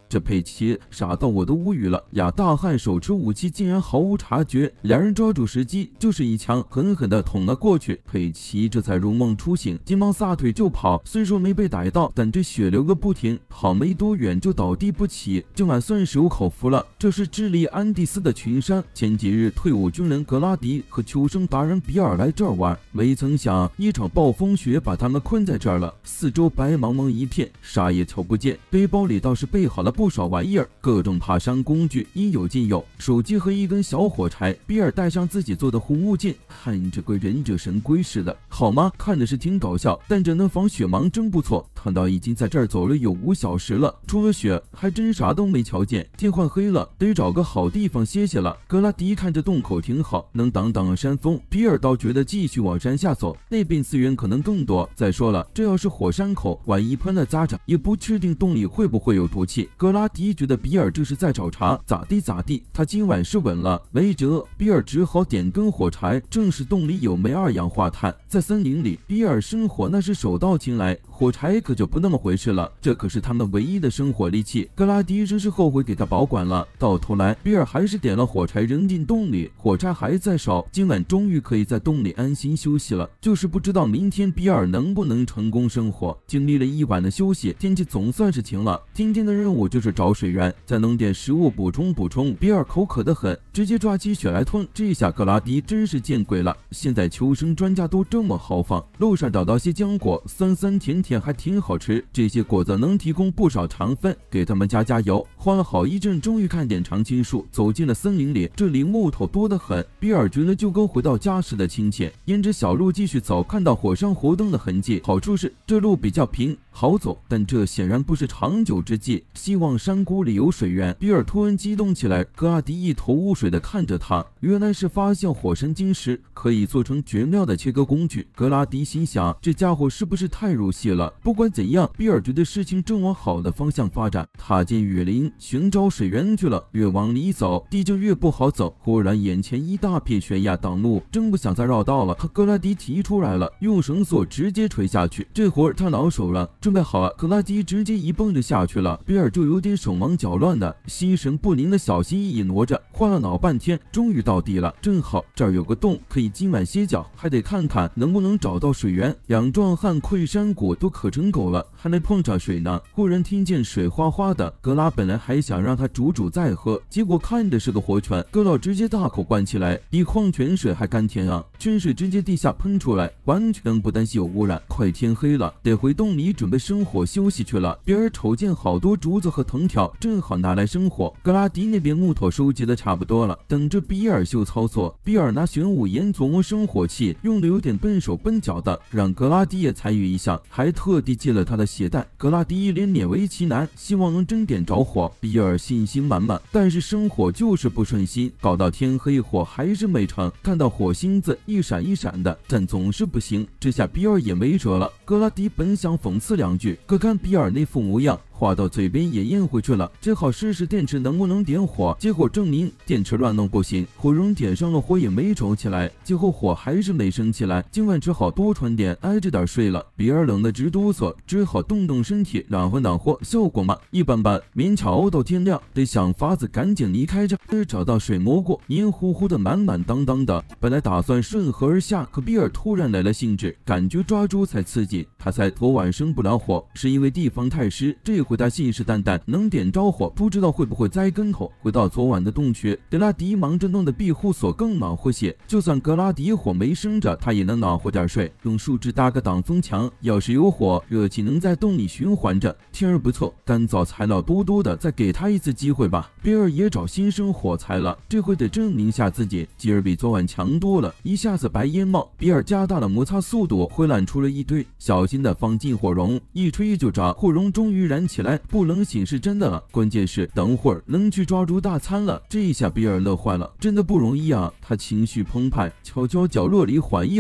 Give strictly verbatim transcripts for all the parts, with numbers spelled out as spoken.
这佩奇傻到我都无语了呀！大汉手持武器竟然毫无察觉，两人抓住时机，就是一枪狠狠地捅了过去。佩奇这才如梦初醒，急忙撒腿就跑。虽说没被逮到，但这血流个不停，跑没多远就倒地不起。今晚算是有口福了。这是智利安第斯的群山，前几日退伍军人格拉迪和求生达人比尔来这儿玩，没曾想一场暴风雪把他们困在这儿了。四周白茫茫一片，啥也瞧不见。背包里倒是备好了不少玩意儿，各种爬山工具应有尽有，手机和一根小火柴。比尔戴上自己做的护目镜，看着个忍者神龟似的，好吗？看的是挺搞笑，但这能防雪盲真不错。看到已经在这儿走了有五小时了，除了雪还真啥都没瞧见。天快黑了，得找个好地方歇歇了。格拉迪看着洞口挺好，能挡挡山风。比尔倒觉得继续往山下走，那边资源可能更多。再说了，这要是火山口，万一喷了咋整？也不确定洞里会不会有毒气。格拉迪觉得比尔这是在找茬，咋地咋地，他今晚是稳了。没辙，比尔只好点根火柴。正是洞里有煤二氧化碳，在森林里，比尔生火那是手到擒来，火柴可就不那么回事了。这可是他们唯一的生火利器。格拉迪真是后悔给他保管了。到头来，比尔还是点了火柴扔进洞里，火柴还在烧。今晚终于可以在洞里安心休息了，就是不知道明天比尔能不能成功生火。经历了一晚的休息，天气总算是晴了。今天的任务就是找水源，再弄点食物补充补充。比尔口渴得很，直接抓起血来吞。这下格拉迪真是见鬼了，现在求生专家都这么豪放。路上找到些浆果，酸酸甜甜还挺好吃，这些果子能提供不少糖分，给他们加加油。花了好一阵，终于看见常青树，走进了森林里，这里木头多得很，比尔觉得就跟回到家时的亲切。沿着小路继续走，看到火山活动的痕迹，好处是这路比较平好走，但这显然不是长久之计。希望山谷里有水源。比尔突然激动起来，格拉迪一头雾水地看着他，原来是发现火山晶石可以做成绝妙的切割工具。格拉迪心想，这家伙是不是太入戏了？不管怎样，比尔觉得事情正往好的方向发展。踏进雨林，寻找水源去了。越往里走，地就越不好走。忽然眼前一大片悬崖挡路，真不想再绕道了。格拉迪提出来了，用绳索直接垂下去。这会儿他老手了，准备好了，格拉迪直接一蹦就下去了。比尔就有点手忙脚乱的，心神不宁的小心翼翼挪着，花了老半天，终于到地了。正好这儿有个洞，可以今晚歇脚，还得看看能不能找到水源。两壮汉溃山谷都渴成狗了，还没碰上水呢。忽然听见水哗哗的，格拉本来还想让他煮煮再喝，结果看着是个活泉，格老直接大口灌起来，比矿泉水还甘甜啊！泉水直接地下喷出来，完全不担心有污染。快天黑了，得回洞里准备生火休息去了。比尔瞅见好多竹子和藤条，正好拿来生火。格拉迪那边木头收集的差不多了，等着比尔秀操作。比尔拿玄武岩琢磨生火器，用的有点笨手笨脚的，让格拉迪也参与一下，还特地借了他的鞋带。格拉迪一脸勉为其难，希望能真点着火。比尔信心满满，但是生火就是不顺心，搞到天黑火还是没成。看到火星子一闪一闪的，但总是不行。这下比尔也没辙了。格拉迪本想讽刺两句，可看比尔那副模样，话到嘴边也咽回去了，只好试试电池能不能点火。结果证明电池乱弄不行，火绒点上了火也没着起来，最后火还是没升起来。今晚只好多穿点，挨着点睡了。比尔冷得直哆嗦，只好动动身体暖和暖和，效果嘛一般般，勉强熬到天亮，得想法子赶紧离开这。找到水蘑菇，黏糊糊的满满当当的，本来打算顺河而下，可比尔突然来了兴致，感觉抓住才刺激。他猜昨晚生不了火，是因为地方太湿，这回他信誓旦旦能点着火，不知道会不会栽跟头。回到昨晚的洞穴，格拉迪忙着弄的庇护所更暖和些，就算格拉迪火没生着，他也能暖和点睡。用树枝搭个挡风墙，要是有火，热气能在洞里循环着。天儿不错，干燥材料多多的，再给他一次机会吧。比尔也找新生火柴了，这回得证明下自己，今儿比昨晚强多了。一下子白烟冒，比尔加大了摩擦速度，挥烂出了一堆，小心的放进火绒，一吹就着，火绒终于燃起来，不冷醒是真的了。关键是等会儿能去抓住大餐了，这一下比尔乐坏了，真的不容易啊！他情绪澎湃，悄悄角落里缓一缓。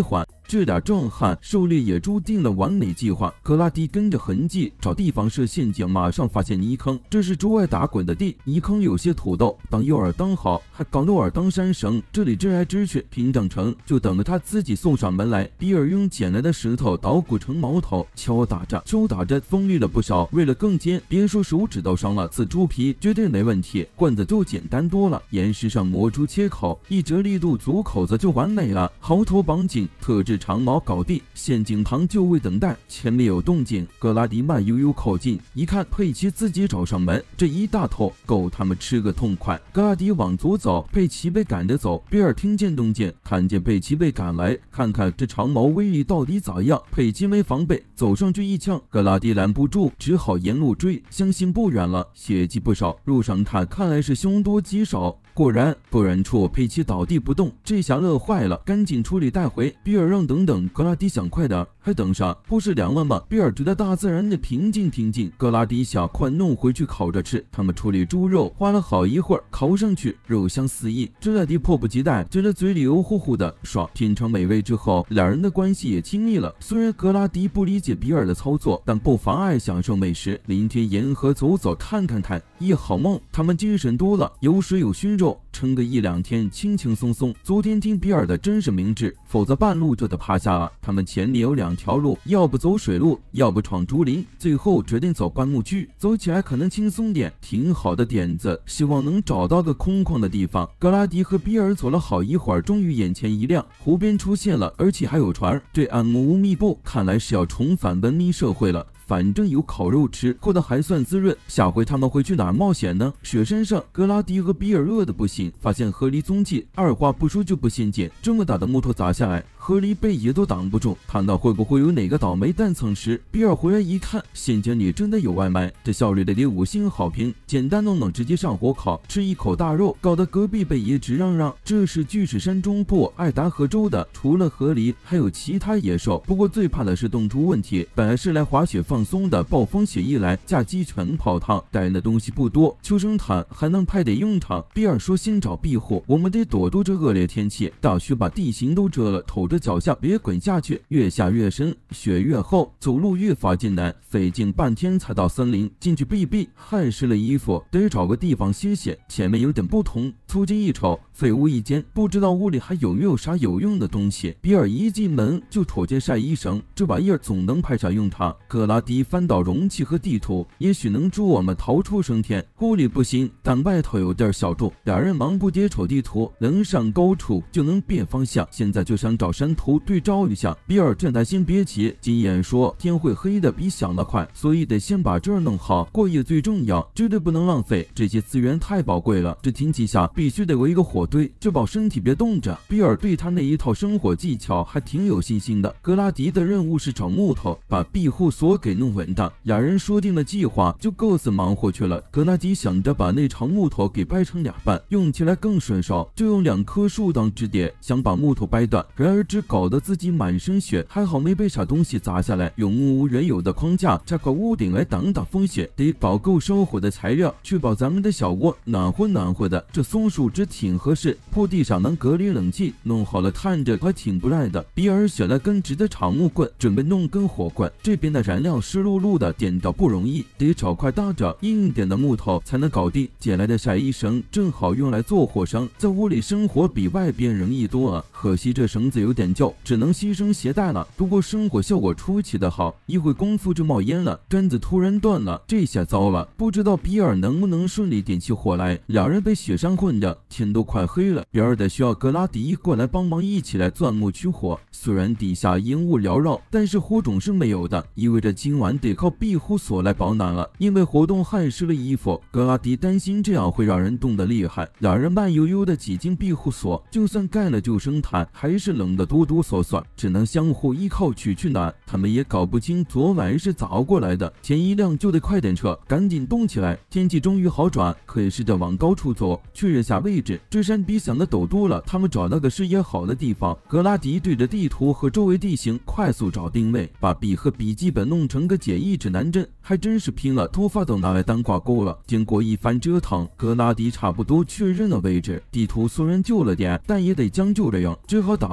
这俩壮汉狩猎也注定了完美计划。格拉迪跟着痕迹找地方设陷阱，马上发现泥坑，这是周外打滚的地，泥坑有些土豆，当诱饵当好，还搞诱饵当山绳，这里支来支去，平整成就等着他自己送上门来。比尔用捡来的石头捣鼓成矛头，敲打着抽打着，锋利了不少。为了更尖，别说手指头伤了，刺猪皮绝对没问题。棍子就简单多了，岩石上磨出切口，一折力度足口子就完美了。毫头绑紧，特制长矛搞定，陷阱旁就位等待。前面有动静，格拉迪慢悠悠靠近，一看佩奇自己找上门，这一大头够他们吃个痛快。格拉迪往左走，佩奇被赶着走。比尔听见动静，看见佩奇被赶来，看看这长矛威力到底咋样。佩奇没防备，走上去一枪，格拉迪拦不住，只好沿路追。相信不远了，血迹不少，路上看看来是凶多吉少。果然，不远处佩奇倒地不动，这下乐坏了，赶紧处理带回。比尔让等等，格拉迪想快点，还等啥？不是凉了吗？比尔觉得大自然的平静平静。格拉迪想快弄回去烤着吃。他们处理猪肉花了好一会儿，烤上去肉香四溢。格拉迪迫不及待，觉得嘴里油乎乎的，爽。品尝美味之后，两人的关系也亲密了。虽然格拉迪不理解比尔的操作，但不妨碍享受美食。临天沿河走走看看看，一好梦。他们精神多了，有水有熏肉，撑个一两天轻轻松松。昨天听比尔的真是明智，否则半路就得趴下了。他们前面有两条路，要不走水路，要不闯竹林，最后决定走灌木区，走起来可能轻松点。挺好的点子，希望能找到个空旷的地方。格拉迪和比尔走了好一会儿，终于眼前一亮，湖边出现了，而且还有船。这岸木屋密布，看来是要重返文明社会了。反正有烤肉吃，过得还算滋润。下回他们会去哪儿冒险呢？雪山上，格拉迪和比尔饿得不行，发现河狸踪迹，二话不说就不陷阱。这么大的木头砸下来，河狸背也都挡不住。看到会不会有哪个倒霉蛋蹭食？比尔回来一看，陷阱里真的有外卖，这效率得给五星好评。简单弄弄，直接上火烤，吃一口大肉，搞得隔壁贝爷直嚷嚷。这是巨齿山中部爱达荷州的，除了河狸，还有其他野兽。不过最怕的是冻出问题。本来是来滑雪放。放松的，暴风雪一来，架机全泡汤，带的东西不多，救生毯还能派点用场。比尔说先找庇护，我们得躲躲这恶劣天气，大雪把地形都遮了，瞅着脚下别滚下去。越下越深，雪越厚，走路越发艰难，费劲半天才到森林。进去避避，汗湿了衣服，得找个地方歇歇。前面有点不同，凑近一瞅，废屋一间，不知道屋里还有没有啥有用的东西。比尔一进门就瞅见晒衣绳，这玩意儿总能派上用场。格拉迪翻倒容器和地图，也许能助我们逃出升天。屋里不行，但外头有点小众。俩人忙不迭瞅地图，能上高处就能变方向。现在就想找山图对照一下。比尔这才先别急，经验说天会黑的比想的快，所以得先把这儿弄好，过夜最重要，绝对不能浪费。这些资源太宝贵了，这天气下必须得围一个火堆，就保身体别冻着。比尔对他那一套生活技巧还挺有信心的。格拉迪的任务是找木头，把庇护所给弄稳当。俩人说定了计划，就各自忙活去了。格拉迪想着把那长木头给掰成俩半，用起来更顺手，就用两棵树当支点，想把木头掰断，然而只搞得自己满身血，还好没被啥东西砸下来。用木屋原有的框架架块屋顶来挡挡风雪，得保够烧火的材料，确保咱们的小窝暖和暖和的。这松树枝挺合适，铺地上能隔离冷气，弄好了探着还挺不赖的。比尔选了根直的长木棍，准备弄根火棍。这边的燃料湿漉漉的，点着不容易，得找块搭着硬点的木头才能搞定。捡来的晒衣绳正好用来做火绳，在屋里生活比外边容易多啊。可惜这绳子有点旧，只能牺牲携带了。不过生火效果出奇的好，一会功夫就冒烟了，杆子突然断了，这下糟了，不知道比尔能不能顺利点起火来。两人被雪山困着，天都快黑了，比尔得需要格拉迪过来帮忙，一起来钻木取火。虽然底下烟雾缭绕，但是火种是没有的，意味着今晚得靠庇护所来保暖了。因为活动汗湿了衣服，格拉迪担心这样会让人冻得厉害。两人慢悠悠地挤进庇护所，就算盖了救生毯，还是冷得哆哆嗦嗦，只能相互依靠取取暖。他们也搞不清昨晚是咋过来的，天一亮就得快点撤，赶紧动起来。天气终于好转，可以试着往高处走，确认下位置。这山比想的陡多了，他们找到个视野好的地方。格拉迪对着地图和周围地形快速找定位，把笔和笔记本弄成个简易指南针，还真是拼了，头发都拿来当挂钩了。经过一番折腾，格拉迪差不多确认了位置。地图虽然旧了点，但也得将就着用，只好打算往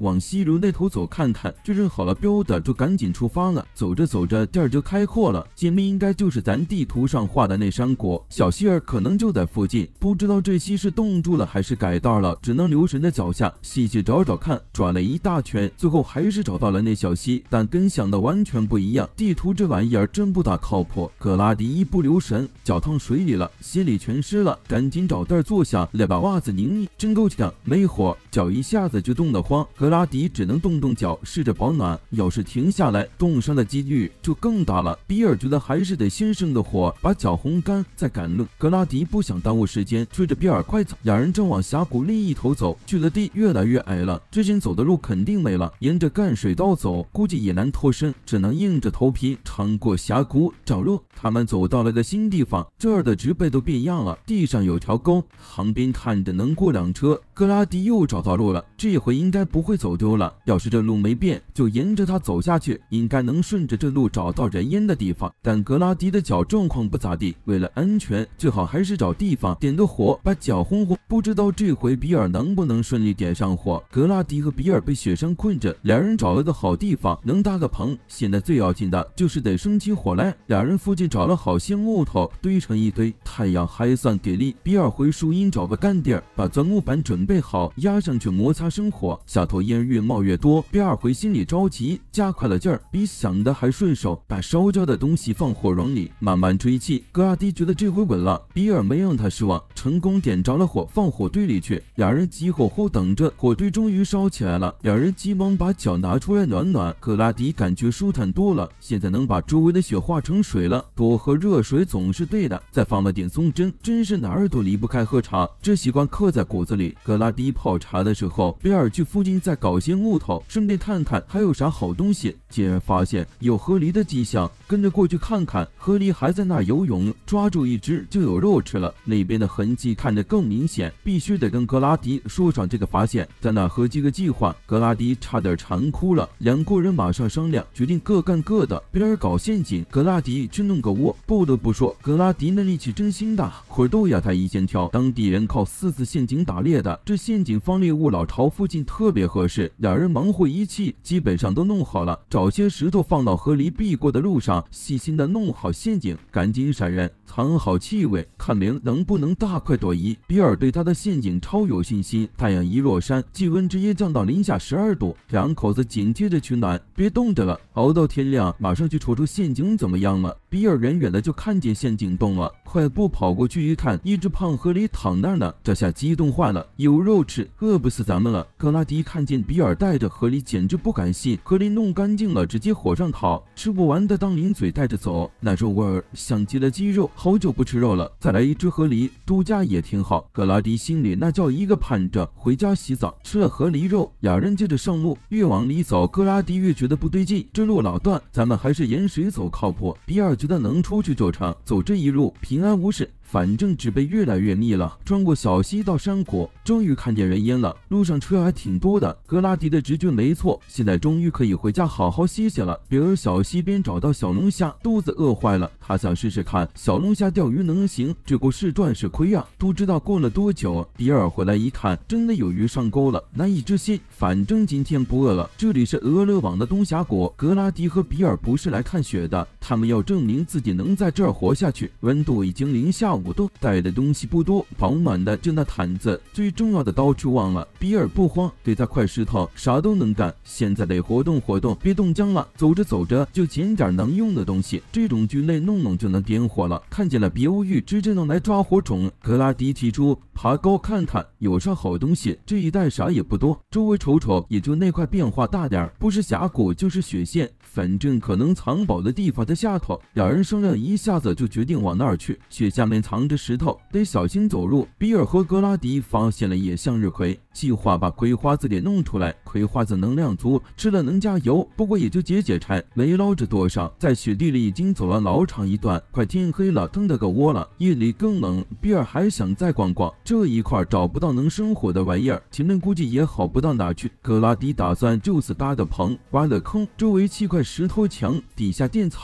往西流那头走看看，确认好了标的就赶紧出发了。走着走着地儿就开阔了，前面应该就是咱地图上画的那山谷，小希儿可能就在附近，不知道这溪是冻住了还是改道了，只能留神在脚下细细找找看。转了一大圈，最后还是找到了那小溪，但跟想的完全不一样。地图这玩意儿真不大靠谱。格拉迪一不留神，脚烫水里了，鞋里全湿了，赶紧找地儿坐下，来把袜子拧拧，真够呛。没火，脚一下子就冻得慌，格拉迪只能动动脚，试着保暖。要是停下来，冻伤的几率就更大了。比尔觉得还是得先生个火，把脚烘干再赶路。格拉迪不想耽误时间，追着比尔快走。两人正往峡谷另一头走，去的地越来越矮了，之前走的路肯定没了，沿着干水道走，估计也难脱身，只能硬着头皮穿过峡谷找路。他们走到了个新地方，这儿的植被都变样了，地上有条沟，旁边看着能过辆车。格拉迪又找到路了，这回应该不会走丢了。要是这路没变，就沿着它走下去，应该能顺着这路找到人烟的地方。但格拉迪的脚状况不咋地，为了安全，最好还是找地方点个火，把脚烘烘。不知道这回比尔能不能顺利点上火。格拉迪和比尔被雪山困着，两人找了个好地方，能搭个棚。现在最要紧的就是得生起火来。两人附近找了好些木头，堆成一堆。太阳还算给力，比尔回树荫找个干地儿，把钻木板准备好，压上去摩擦生火。下头烟越冒越多，比尔回心里着急，加快了劲儿，比想的还顺手，把烧焦的东西放火绒里，慢慢吹气。格拉迪觉得这回稳了，比尔没让他失望，成功点着了火，放火堆里去。两人急吼吼等着，火堆终于烧起来了。两人急忙把脚拿出来暖暖，格拉迪感觉舒坦多了，现在能把周围的雪化成水了，多喝热水总是对的。再放了点松针，真是哪儿都离不开喝茶，这习惯刻在骨子里。格拉迪泡茶的时候，比尔去附近再搞些木头，顺便探探还有啥好东西。竟然发现有河狸的迹象，跟着过去看看，河狸还在那儿游泳，抓住一只就有肉吃了。那边的痕迹看着更明显，必须得跟格拉迪说上这个发现，在那合计个计划。格拉迪差点馋哭了，两个人马上商量，决定各干各的。比尔搞陷阱，格拉迪去弄个窝。不得不说，格拉迪那力气真心大，会都压他一肩挑。当地人靠四次陷阱打猎的，这陷阱放猎物老巢附近特别合适。两人忙活一气，基本上都弄好了，找些石头放到河狸避过的路上，细心的弄好陷阱，赶紧闪人，藏好气味，看明能不能大快朵颐。比尔对他的陷阱超有信心。太阳一落山，气温直接降到零下十二度，两口子紧接着取暖，别冻着了，熬到天亮，马上去瞅瞅陷阱怎么样了。比尔远远的就看见陷阱动了，快步跑过去一看，一只胖河狸躺那儿呢，这下激动坏了，有肉吃，饿不死咱们了。格拉迪看见比尔带着河狸，简直不敢信，河狸弄干净了，直接火上烤，吃不完的当零嘴带着走，那肉味儿像极了鸡肉，好久不吃肉了，再来一只河狸，度假也挺好。格拉迪心里那叫一个盼着，回家洗澡，吃了河狸肉，俩人接着上路，越往里走，格拉迪越觉得不对劲，这路老断，咱们还是沿水走靠谱。比尔觉得能出去就成，走这一路平安无事。反正植被越来越密了，穿过小溪到山谷，终于看见人烟了，路上车还挺多的。格拉迪的直觉没错，现在终于可以回家好好歇歇了。比尔小溪边找到小龙虾，肚子饿坏了，他想试试看小龙虾钓鱼能行，结果是赚是亏啊，不知道过了多久。比尔回来一看，真的有鱼上钩了，难以置信。反正今天不饿了，这里是俄勒网的东峡谷，格拉迪和比尔不是来看雪的，他们要证明自己能在这儿活下去。温度已经零下五度，带的东西不多，保暖的就那毯子，最重要的刀具忘了。比尔不慌，对他块石头啥都能干，现在得活动活动，别冻僵了。走着走着就捡点能用的东西，这种菌类弄弄就能点火了。看见了别欧玉，直接弄来抓火种。格拉迪提出爬高看看有啥好东西，这一带啥也不多，周围瞅瞅也就那块变化大点，不是峡谷就是雪线，反正可能藏宝的地方在下头。两人商量一下子就决定往那儿去，雪下面藏着石头，得小心走路。比尔和格拉迪发现了野向日葵，计划把葵花籽给弄出来。葵花籽能量足，吃了能加油，不过也就解解馋，没捞着多少。在雪地里已经走了老长一段，快天黑了，腾得个窝了。夜里更冷，比尔还想再逛逛，这一块找不到能生火的玩意儿，前面估计也好不到哪去。格拉迪打算就此搭个棚，挖了坑，周围砌块石头墙，底下垫草。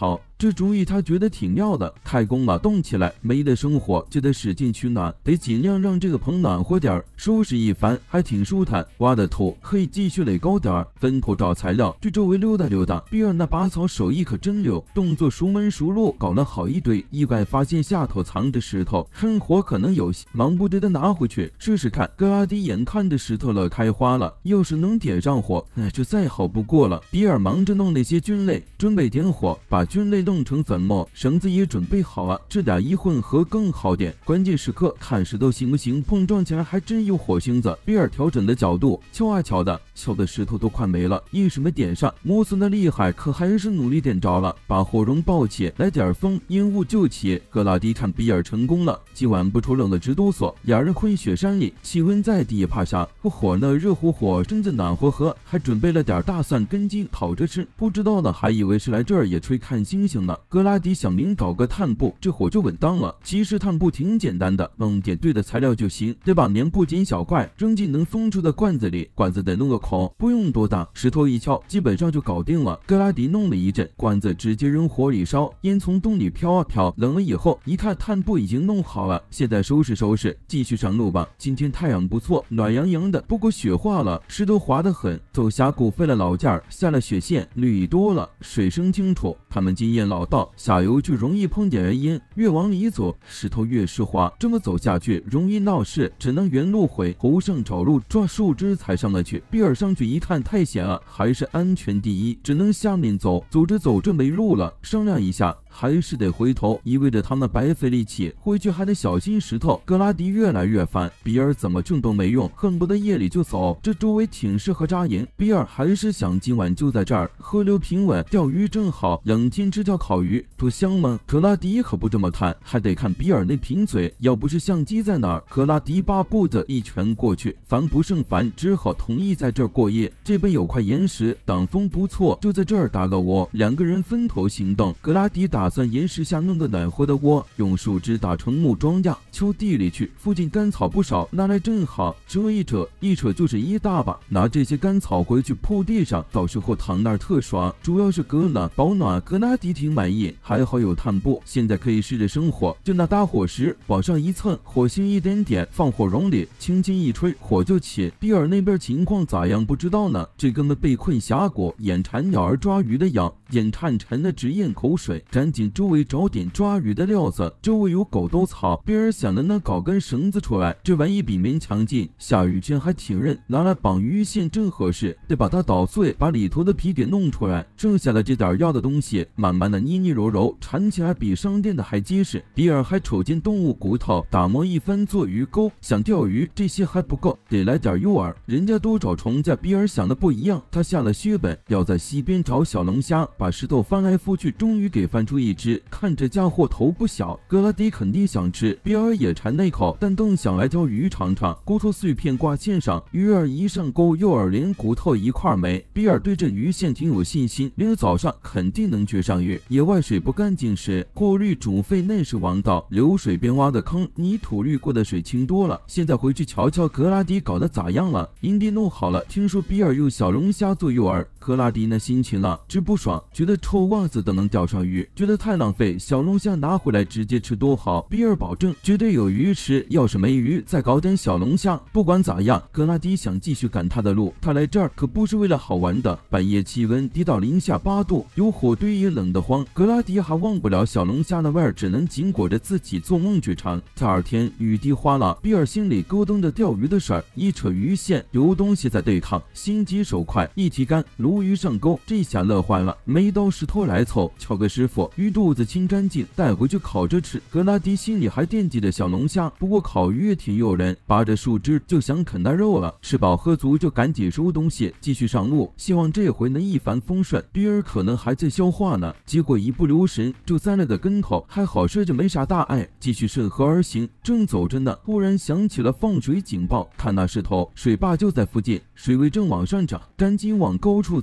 这主意他觉得挺妙的。开工了，动起来，没得生火就得使劲取暖，得尽量让这个棚暖和点儿。收拾一番，还挺舒坦。挖的土可以继续垒高点儿，分头找材料，去周围溜达溜达。比尔那拔草手艺可真溜，动作熟门熟路，搞了好一堆。意外发现下头藏着石头，趁火可能有戏，忙不得的拿回去试试看。格拉迪眼看着石头了开花了，要是能点上火，哎，这再好不过了。比尔忙着弄那些菌类，准备点火，把菌类弄成粉末，绳子也准备好了，这俩一混合更好点。关键时刻看石头行不行，碰撞起来还真有火星子。比尔调整的角度，敲啊敲的，敲的石头都快没了，一时没点上，磨损的厉害，可还是努力点着了，把火绒抱起来，点风，烟雾就起。格拉迪看比尔成功了，今晚不出冷的直哆嗦。俩人混雪山里，气温再低也怕啥，火呢热乎乎，身子暖和和，还准备了点大蒜根茎烤着吃。不知道呢，还以为是来这儿野炊看星星呢。格拉迪想明搞个炭布，这火就稳当了。其实炭布挺简单的，弄点对的材料就行，得把棉布剪小块，扔进能松出的罐子里，罐子得弄个孔，不用多大，石头一敲，基本上就搞定了。格拉迪弄了一阵，罐子直接扔火里烧，烟从洞里飘啊飘。冷了以后，一看炭布已经弄好了，现在收拾收拾，继续上路吧。今天太阳不错，暖洋洋的，不过雪化了，石头滑得很，走峡谷费了老劲儿，下了雪线，绿多了，水声清楚。他们经验老道，下游就容易碰点烟，越往里走，石头越湿滑，这么走下去容易闹事，只能原路回，头上找路，抓树枝才上得去。比尔上去一看太险了，还是安全第一，只能下面走。走着走着没路了，商量一下，还是得回头，意味着他们白费力气，回去还得小心石头。格拉迪越来越烦，比尔怎么挣都没用，恨不得夜里就走，这周围挺适合扎营。比尔还是想今晚就在这儿，河流平稳，钓鱼正好，冷天吃条烤鱼多香吗？格拉迪可不这么看，还得看比尔那贫嘴，要不是相机在哪儿，格拉迪八步的一拳过去。烦不胜烦，只好同意在这儿过夜。这边有块岩石，挡风不错，就在这儿搭个窝。两个人分头行动，格拉迪打算岩石下弄个暖和的窝，用树枝打成木桩架，敲地里去。附近干草不少，拿来正好，折一扯，一扯就是一大把。拿这些干草回去铺地上，到时候躺那儿特爽，主要是隔冷保暖。格拉迪挺满意，还好有炭布，现在可以试着生火。就拿打火石往上一蹭，火星一点点，放火绒里，轻轻一吹，火就起。比尔那边情况咋样不知道呢？这哥们被困峡谷，眼馋鸟儿抓鱼的痒，眼颤沉的直咽口水，赶紧周围找点抓鱼的料子。周围有狗兜草，比尔想的那搞根绳子出来，这玩意比勉强劲，下雨天还挺韧，拿来绑鱼线正合适。得把它捣碎，把里头的皮给弄出来，剩下的这点要的东西，慢慢的捏捏揉揉，缠起来比商店的还结实。比尔还瞅见动物骨头，打磨一番做鱼钩。想钓鱼这些还不够，得来点诱饵。人家都找虫家，比尔想的不一样，他下了血本，要在溪边找小龙虾，把石头翻来覆去，终于给翻出一只。看这家伙头不小，格拉迪肯定想吃，比尔也馋那口，但更想来条鱼尝尝。骨头碎片挂线上，鱼儿一上钩，诱饵连骨头一块没。比尔对这鱼线挺有信心，明儿早上肯定能绝上鱼。野外水不干净时，过滤煮沸那是王道。流水边挖的坑，泥土滤过的水清多了。现在回去瞧瞧格拉迪搞得咋样了。营地弄好了，听说比尔用小龙虾做诱饵，格拉迪那心情了，直不爽，觉得臭袜子都能钓上鱼，觉得太浪费，小龙虾拿回来直接吃多好。比尔保证绝对有鱼吃，要是没鱼再搞点小龙虾。不管咋样，格拉迪想继续赶他的路，他来这儿可不是为了好玩的。半夜气温低到零下八度，有火堆也冷得慌，格拉迪还忘不了小龙虾的味儿，只能紧裹着自己做梦去尝。第二天雨滴哗啦，比尔心里咯噔着钓鱼的事儿，一扯鱼线有东西在对抗，心急手快，一提竿鲈鱼上钩，这下乐坏了，没刀石头来凑，敲个师傅，鱼肚子清干净，带回去烤着吃。格拉迪心里还惦记着小龙虾，不过烤鱼也挺诱人，扒着树枝就想啃那肉了。吃饱喝足就赶紧收东西，继续上路，希望这回能一帆风顺。比尔可能还在消化呢，结果一不留神就栽了个跟头，还好摔着没啥大碍，继续顺河而行。正走着呢，忽然响起了放水警报，看那势头，水坝就在附近，水位正往上涨，赶紧往高处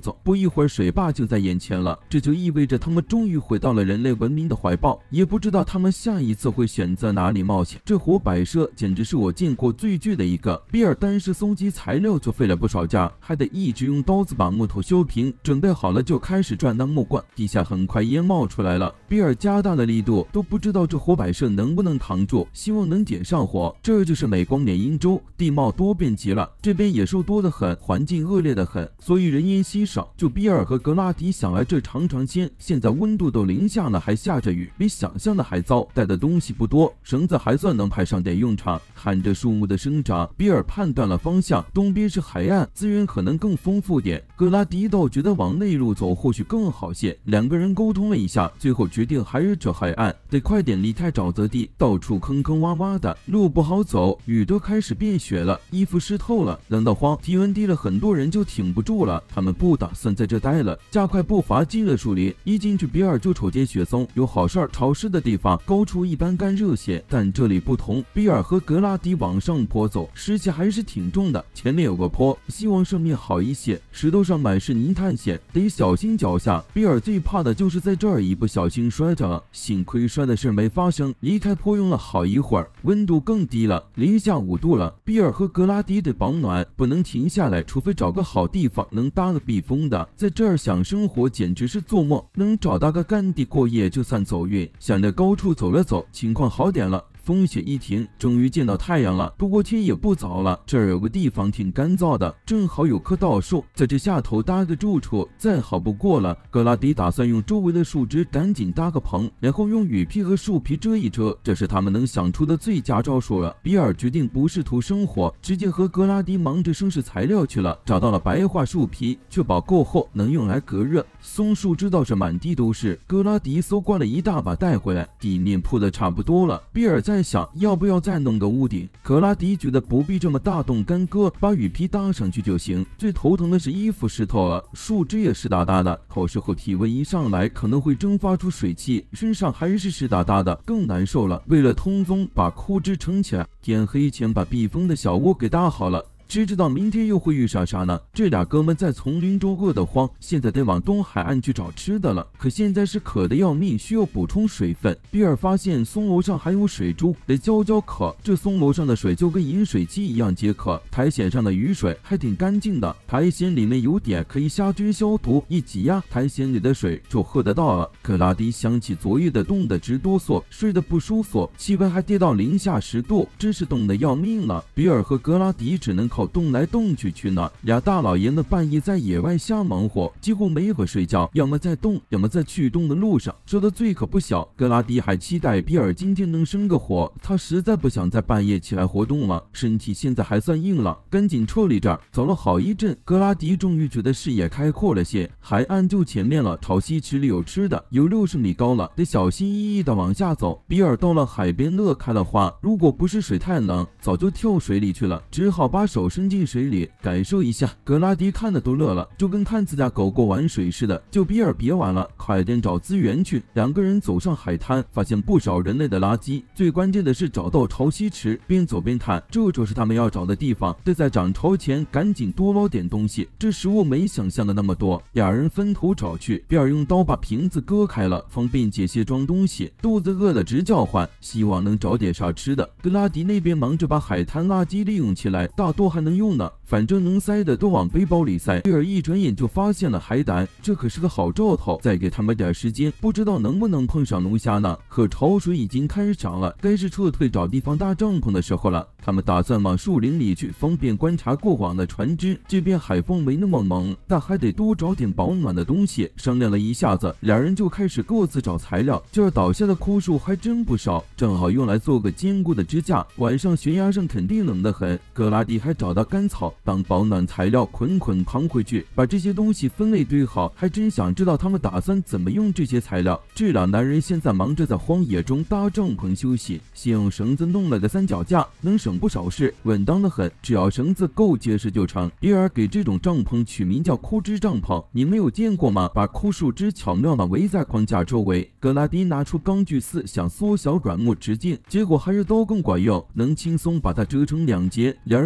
走。不一会儿，水坝就在眼前了，这就意味着他们终于回到了人类文明的怀抱。也不知道他们下一次会选择哪里冒险。这活摆设简直是我见过最巨的一个。比尔单是搜集材料就费了不少劲，还得一直用刀子把木头修平。准备好了就开始转当木棍，地下很快烟冒出来了。比尔加大了力度，都不知道这活摆设能不能扛住，希望能点上火。这就是美光缅因州，地貌多变极了，这边野兽多得很，环境恶劣得很，所以人烟稀少。就比尔和格拉迪想来这尝尝鲜，现在温度都零下了，还下着雨，比想象的还糟。带的东西不多，绳子还算能派上点用场。看着树木的生长，比尔判断了方向，东边是海岸，资源可能更丰富点。格拉迪倒觉得往内陆走或许更好些。两个人沟通了一下，最后决定还是这海岸，得快点离开沼泽地，到处坑坑洼洼的，路不好走，雨都开始变雪了，衣服湿透了，冷得慌，体温低了很多人就挺不住了。他们不打算在这待了，加快步伐进了树林。一进去，比尔就瞅见雪松，有好事儿，潮湿的地方高处一般干热些，但这里不同。比尔和格拉迪往上坡走，湿气还是挺重的。前面有个坡，希望上面好一些，石头上满是泥探险，得小心脚下。比尔最怕的就是在这儿一不小心摔着，幸亏摔的事没发生。离开坡用了好一会儿，温度更低了，零下五度了。比尔和格拉迪得保暖，不能停下来，除非找个好地方能搭个避风的。在这儿想生活简直是做梦，能找到个干地过夜就算走运。向着高处走了走，情况好点了。风雪一停，终于见到太阳了。不过天也不早了，这儿有个地方挺干燥的，正好有棵大树，在这下头搭个住处，再好不过了。格拉迪打算用周围的树枝赶紧搭个棚，然后用雨披和树皮遮一遮，这是他们能想出的最佳招数了。比尔决定不试图生火，直接和格拉迪忙着收拾材料去了。找到了白桦树皮，确保够厚，能用来隔热。松树枝倒是满地都是，格拉迪搜刮了一大把带回来，地面铺的差不多了。比尔在想要不要再弄个屋顶，格拉迪觉得不必这么大动干戈，把雨披搭上去就行。最头疼的是衣服湿透了，树枝也湿哒哒的，到时候体温一上来可能会蒸发出水汽，身上还是湿哒哒的，更难受了。为了通风，把枯枝撑起来，天黑前把避风的小窝给搭好了。谁知道明天又会遇上啥呢？这俩哥们在丛林中饿得慌，现在得往东海岸去找吃的了。可现在是渴得要命，需要补充水分。比尔发现松楼上还有水珠，得浇浇渴。这松楼上的水就跟饮水机一样解渴，苔藓上的雨水还挺干净的，苔藓里面有点可以杀菌消毒，一挤压苔藓里的水就喝得到了。格拉迪想起昨夜的冻得直哆嗦，睡得不舒服，气温还跌到零下十度，真是冻得要命了。比尔和格拉迪只能靠动来动去取暖，俩大老爷们半夜在野外瞎忙活，几乎没个睡觉，要么在动，要么在去动的路上，受的罪可不小。格拉迪还期待比尔今天能生个火，他实在不想在半夜起来活动了，身体现在还算硬朗，赶紧撤离这儿。走了好一阵，格拉迪终于觉得视野开阔了些，海岸就前面了，潮汐池里有吃的，有六十米高了，得小心翼翼的往下走。比尔到了海边乐开了花，如果不是水太冷，早就跳水里去了，只好把手伸进水里感受一下。格拉迪看的都乐了，就跟看自家狗狗玩水似的。就比尔别玩了，快点找资源去。两个人走上海滩，发现不少人类的垃圾，最关键的是找到潮汐池，边走边谈，这就是他们要找的地方，得在涨潮前赶紧多捞点东西，这食物没想象的那么多。俩人分头找去，比尔用刀把瓶子割开了，方便解些装东西，肚子饿得直叫唤，希望能找点啥吃的。格拉迪那边忙着把海滩垃圾利用起来，大多还能用呢，反正能塞的都往背包里塞。比尔一转眼就发现了海胆，这可是个好兆头，再给他们点时间，不知道能不能碰上龙虾呢。可潮水已经开始涨了，该是撤退找地方搭帐篷的时候了。他们打算往树林里去，方便观察过往的船只。这边海风没那么猛，但还得多找点保暖的东西。商量了一下子，两人就开始各自找材料。这儿倒下的枯树还真不少，正好用来做个坚固的支架，晚上悬崖上肯定冷得很。格拉迪还找到干草当保暖材料，捆捆扛回去。把这些东西分类堆好，还真想知道他们打算怎么用这些材料。这俩男人现在忙着在荒野中搭帐篷休息，先用绳子弄了个三脚架，能省不少事，稳当的很，只要绳子够结实就成。比尔给这种帐篷取名叫枯枝帐篷，你没有见过吗？把枯树枝巧妙地围在框架周围。格拉迪拿出钢锯丝想缩小软木直径，结果还是刀更管用，能轻松把它折成两截。两人努力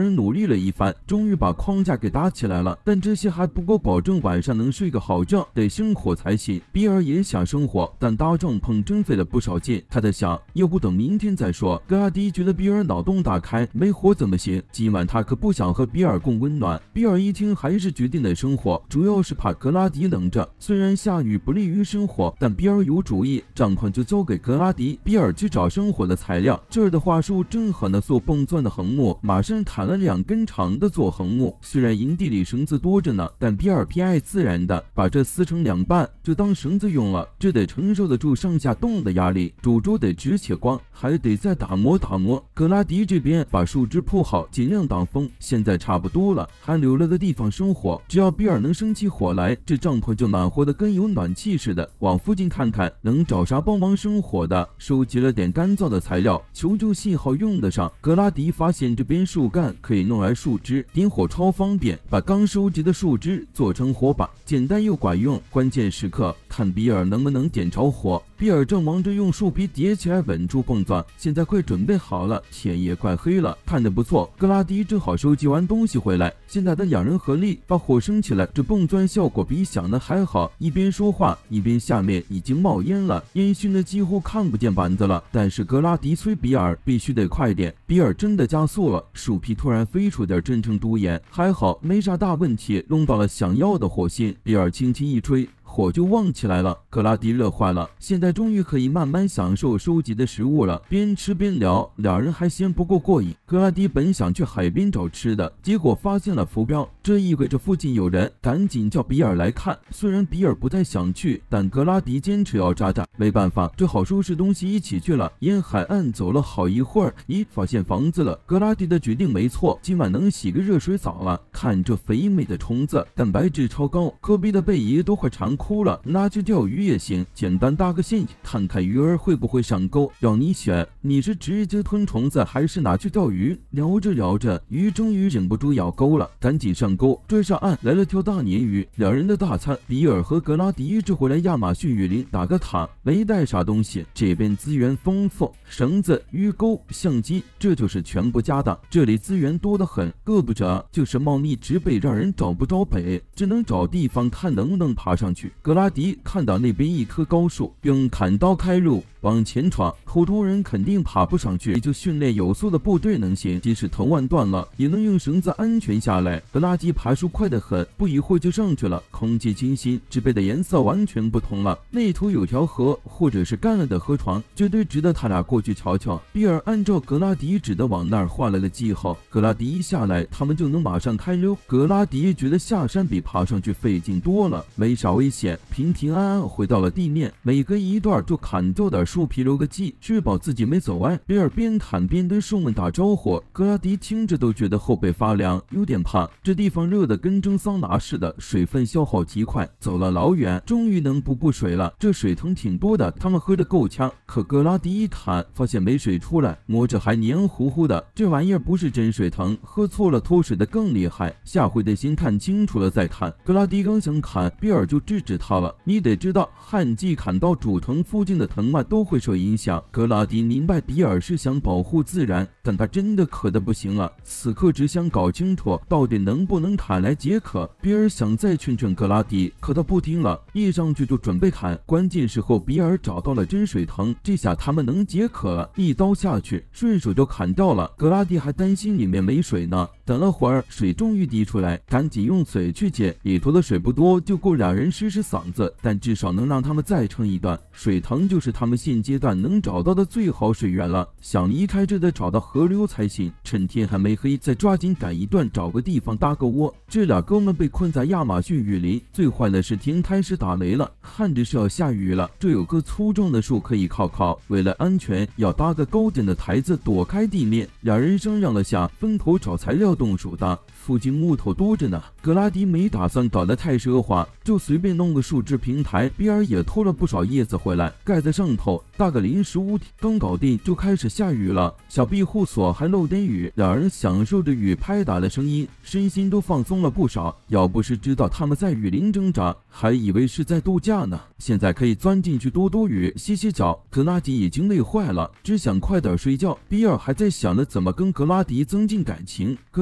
议了一番，终于把框架给搭起来了。但这些还不够保证晚上能睡个好觉，得生火才行。比尔也想生火，但搭帐篷真费了不少劲。他在想，要不等明天再说。格拉迪觉得比尔脑洞大开，没火怎么行？今晚他可不想和比尔共温暖。比尔一听，还是决定得生火，主要是怕格拉迪冷着。虽然下雨不利于生火，但比尔有主意，帐篷就交给格拉迪。比尔去找生火的材料，这儿的桦树正好能做蹦钻的横木，马上砍了两根长的做横木。虽然营地里绳子多着呢，但比尔偏爱自然的，把这撕成两半，就当绳子用了。这得承受得住上下动的压力，煮粥得直且光，还得再打磨打磨。格拉迪这边把树枝铺好，尽量挡风。现在差不多了，还留了个地方生火。只要比尔能生起火来，这帐篷就暖和的跟有暖气似的。往附近看看，能找啥帮忙生火的？收集了点干燥的材料，求救信号用得上。格拉迪发现这边树干可以弄来树枝，点火超方便，把刚收集的树枝做成火把，简单又管用。关键时刻看比尔能不能点着火。比尔正忙着用树皮叠起来稳住蹦钻，现在快准备好了，天也快黑了，看得不错。格拉迪正好收集完东西回来，现在的两人合力把火升起来，这蹦钻效果比想的还好。一边说话，一边下面已经冒烟了，烟熏的几乎看不见板子了。但是格拉迪催比尔必须得快点，比尔真的加速了，树皮突然飞出点真诚独眼，还好没啥大问题，弄到了想要的火星。比尔轻轻一吹，火就旺起来了。格拉迪乐坏了，现在终于可以慢慢享受收集的食物了。边吃边聊，两人还嫌不够过瘾。格拉迪本想去海边找吃的，结果发现了浮标，这意味着附近有人，赶紧叫比尔来看。虽然比尔不太想去，但格拉迪坚持要扎扎，没办法，只好收拾东西一起去了。沿海岸走了好一会儿，咦，发现房子了。格拉迪的决定没错，今晚能洗个热水澡了。看这肥美的虫子，蛋白质超高，科比的贝爷都快馋哭了，拿去钓鱼也行，简单搭个线，看看鱼儿会不会上钩。让你选，你是直接吞虫子还是拿去钓鱼？聊着聊着，鱼终于忍不住咬钩了，赶紧上钩，追上岸来了条大鲶鱼。两人的大餐，比尔和格拉迪这回来亚马逊雨林打个卡，没带啥东西，这边资源丰富，绳子、鱼钩、相机，这就是全部家当。这里资源多得很，饿不着就是茂密植被，让人找不着北，只能找地方看能不能爬上去。格拉迪看到那边一棵高树，用砍刀开路往前闯，普通人肯定爬不上去，也就训练有素的部队能行，即使头腕断了也能用绳子安全下来。格拉迪爬树快得很，不一会儿就上去了，空气清新，植被的颜色完全不同了。那头有条河，或者是干了的河床，绝对值得他俩过去瞧瞧。比尔按照格拉迪指的往那儿画了个记号，格拉迪一下来，他们就能马上开溜。格拉迪觉得下山比爬上去费劲多了，没啥危险，平平安安回到了地面。每隔一段就砍掉点树皮留个记，确保自己没走歪。比尔边砍边跟树们打招呼，格拉迪听着都觉得后背发凉，有点怕。这地方热得跟蒸桑拿似的，水分消耗极快。走了老远，终于能补补水了。这水桶挺多的，他们喝得够呛。可格拉迪一砍，发现没水出来，摸着还黏糊糊的。这玩意儿不是真水藤，喝错了脱水的更厉害。下回得先看清楚了再砍。格拉迪刚想砍，比尔就制止他了。你得知道，旱季砍到主藤附近的藤蔓都会受影响。格拉迪明白比尔是想保护自然，但他真的渴得不行了，此刻只想搞清楚到底能不能砍来解渴。比尔想再劝劝格拉迪，可他不听了，一上去就准备砍。关键时候比尔找到了真水藤，这下他们能解渴了，一刀下去顺手就砍掉了。格拉迪还担心里面没水呢，等了会儿水终于滴出来，赶紧用嘴去接，里头的水不多，就够两人湿湿嗓子，但至少能让他们再撑一段。水藤就是他们现阶段能找到的最好水源了，想离开这得找到河流才行。趁天还没黑，再抓紧赶一段，找个地方搭个窝。这俩哥们被困在亚马逊雨林，最坏的是天开始打雷了，看着是要下雨了。这有棵粗壮的树可以靠靠，为了安全要搭个高点的台子躲开地面。两人商量了下，分头找材料动手搭。附近木头多着呢，格拉迪没打算搞得太奢华，就随便弄个树枝平台。比尔也偷了不少叶子回来，盖在上头，搭个临时屋顶。刚搞定就开始下雨了，小庇护所还漏点雨。两人享受着雨拍打的声音，身心都放松了不少。要不是知道他们在雨林挣扎，还以为是在度假呢。现在可以钻进去躲躲雨，洗洗脚。格拉迪已经累坏了，只想快点睡觉。比尔还在想着怎么跟格拉迪增进感情。格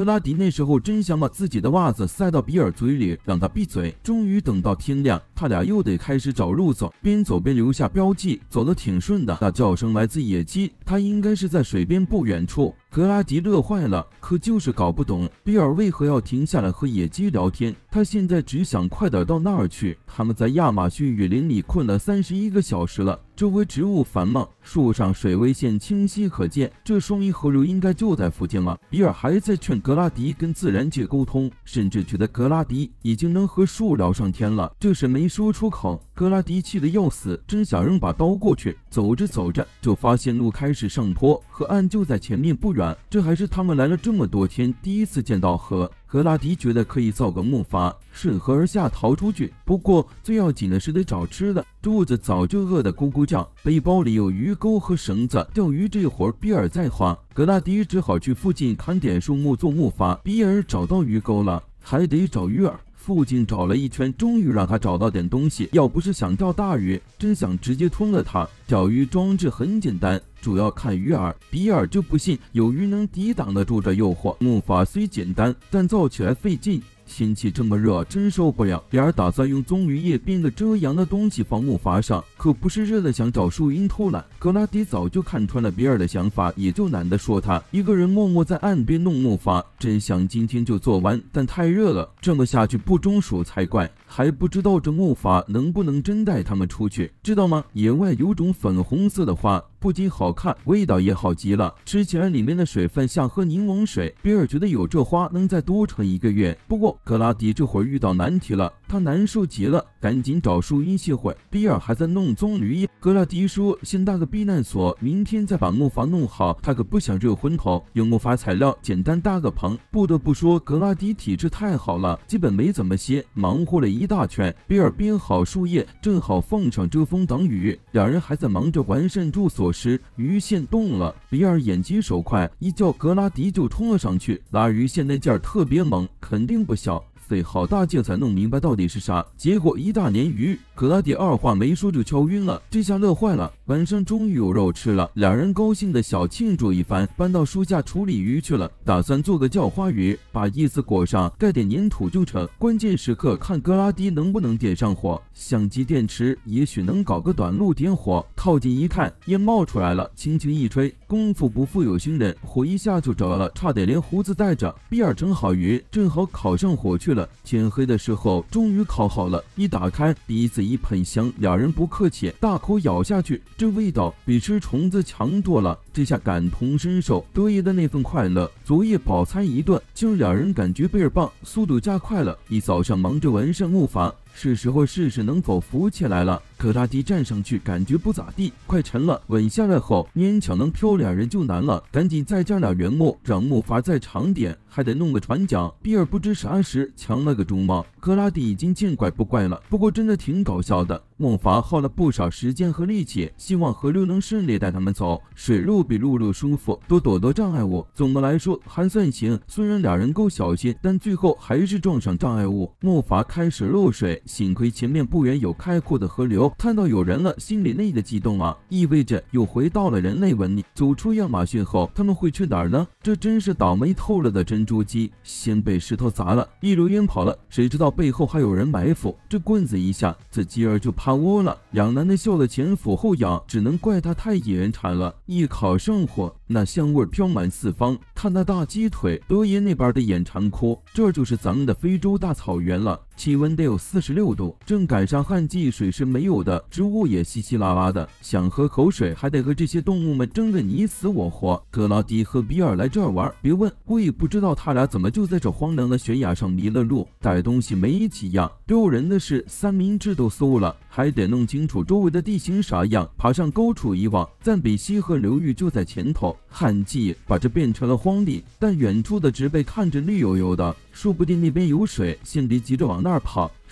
格拉迪那时候真想把自己的袜子塞到比尔嘴里，让他闭嘴。终于等到天亮，他俩又得开始找路走，边走边留下标记，走得挺顺的。那叫声来自野鸡，他应该是在水边不远处。格拉迪乐坏了，可就是搞不懂比尔为何要停下来和野鸡聊天。他现在只想快点到那儿去。他们在亚马逊雨林里困了三十一个小时了，周围植物繁茂，树上水位线清晰可见，这说明河流应该就在附近了。比尔还在劝格拉迪跟自然界沟通，甚至觉得格拉迪已经能和树聊上天了，这是没说出口。格拉迪气得要死，真想扔把刀过去。走着走着，就发现路开始上坡，河岸就在前面不远。这还是他们来了这么多天第一次见到河。格拉迪觉得可以造个木筏，顺河而下逃出去。不过最要紧的是得找吃的，肚子早就饿得咕咕叫。背包里有鱼钩和绳子，钓鱼这活比尔在划，格拉迪只好去附近砍点树木做木筏。比尔找到鱼钩了，还得找鱼饵。附近找了一圈，终于让他找到点东西。要不是想钓大鱼，真想直接吞了它。钓鱼装置很简单，主要看鱼饵。比尔就不信有鱼能抵挡得住这诱惑。木筏虽简单，但造起来费劲。天气这么热，真受不了。比尔打算用棕榈叶编个遮阳的东西放木筏上，可不是热的想找树荫偷懒。格拉迪早就看穿了比尔的想法，也就懒得说他。一个人默默在岸边弄木筏，真想今天就做完，但太热了，这么下去不中暑才怪。还不知道这木筏能不能真带他们出去，知道吗？野外有种粉红色的花，不仅好看，味道也好极了，吃起来里面的水分像喝柠檬水。比尔觉得有这花能再多撑一个月。不过格拉迪这会儿遇到难题了，他难受极了，赶紧找树荫歇会。比尔还在弄棕榈叶。格拉迪说先搭个避难所，明天再把木筏弄好。他可不想热昏头，用木筏材料简单搭个棚。不得不说格拉迪体质太好了，基本没怎么歇，忙活了一大圈。比尔编好树叶，正好放上遮风挡雨。两人还在忙着完善住所时，鱼线动了。比尔眼疾手快，一叫格拉迪就冲了上去，拉鱼线那劲儿特别猛，肯定不小。费好大劲才弄明白到底是啥，结果一大鲶鱼，格拉迪二话没说就敲晕了，这下乐坏了。晚上终于有肉吃了，两人高兴的小庆祝一番，搬到树下处理鱼去了，打算做个叫花鱼，把叶子裹上，盖点粘土就成。关键时刻看格拉迪能不能点上火，相机电池也许能搞个短路点火。靠近一看，烟冒出来了，轻轻一吹，功夫不负有心人，火一下就着了，差点连胡子带着。比尔整好鱼，正好烤上火去了。天黑的时候终于烤好了，一打开鼻子一喷香，两人不客气，大口咬下去，这味道比吃虫子强多了。这下感同身受，得意的那份快乐。昨夜饱餐一顿，今儿两人感觉倍儿棒，速度加快了。一早上忙着完善木筏，是时候试试能否浮起来了。格拉迪站上去感觉不咋地，快沉了，稳下来后勉强能漂两人就难了，赶紧再加点原木，让木筏再长点，还得弄个船桨。比尔不知啥时抢了个中帽，格拉迪已经见怪不怪了，不过真的挺搞笑的。木筏耗了不少时间和力气，希望河流能顺利带他们走，水路比陆路舒服，多躲躲障碍物。总的来说还算行，虽然两人够小心，但最后还是撞上障碍物，木筏开始漏水，幸亏前面不远有开阔的河流，看到有人了，心里那的激动啊，意味着又回到了人类文明。走出亚马逊后，他们会去哪儿呢？这真是倒霉透了的珍珠鸡，先被石头砸了，一溜烟跑了，谁知道背后还有人埋伏，这棍子一下，这鸡儿就趴窝了。两男的笑得前俯后仰，只能怪他太野人馋了，一烤上火，那香味飘满四方。看那大鸡腿，德爷那边的眼馋哭，这就是咱们的非洲大草原了，气温得有四十六度，正赶上旱季，水是没有的，植物也稀稀拉拉的，想喝口水还得和这些动物们争个你死我活。格拉迪和比尔来这儿玩，别问，我也不知道他俩怎么就在这荒凉的悬崖上迷了路，带东西没几样，丢人的是三明治都馊了，还得弄清楚周围的地形啥样。爬上高处一望，赞比西河流域就在前头，旱季把这变成了荒地，但远处的植被看着绿油油的，说不定那边有水，先别急着往那儿跑。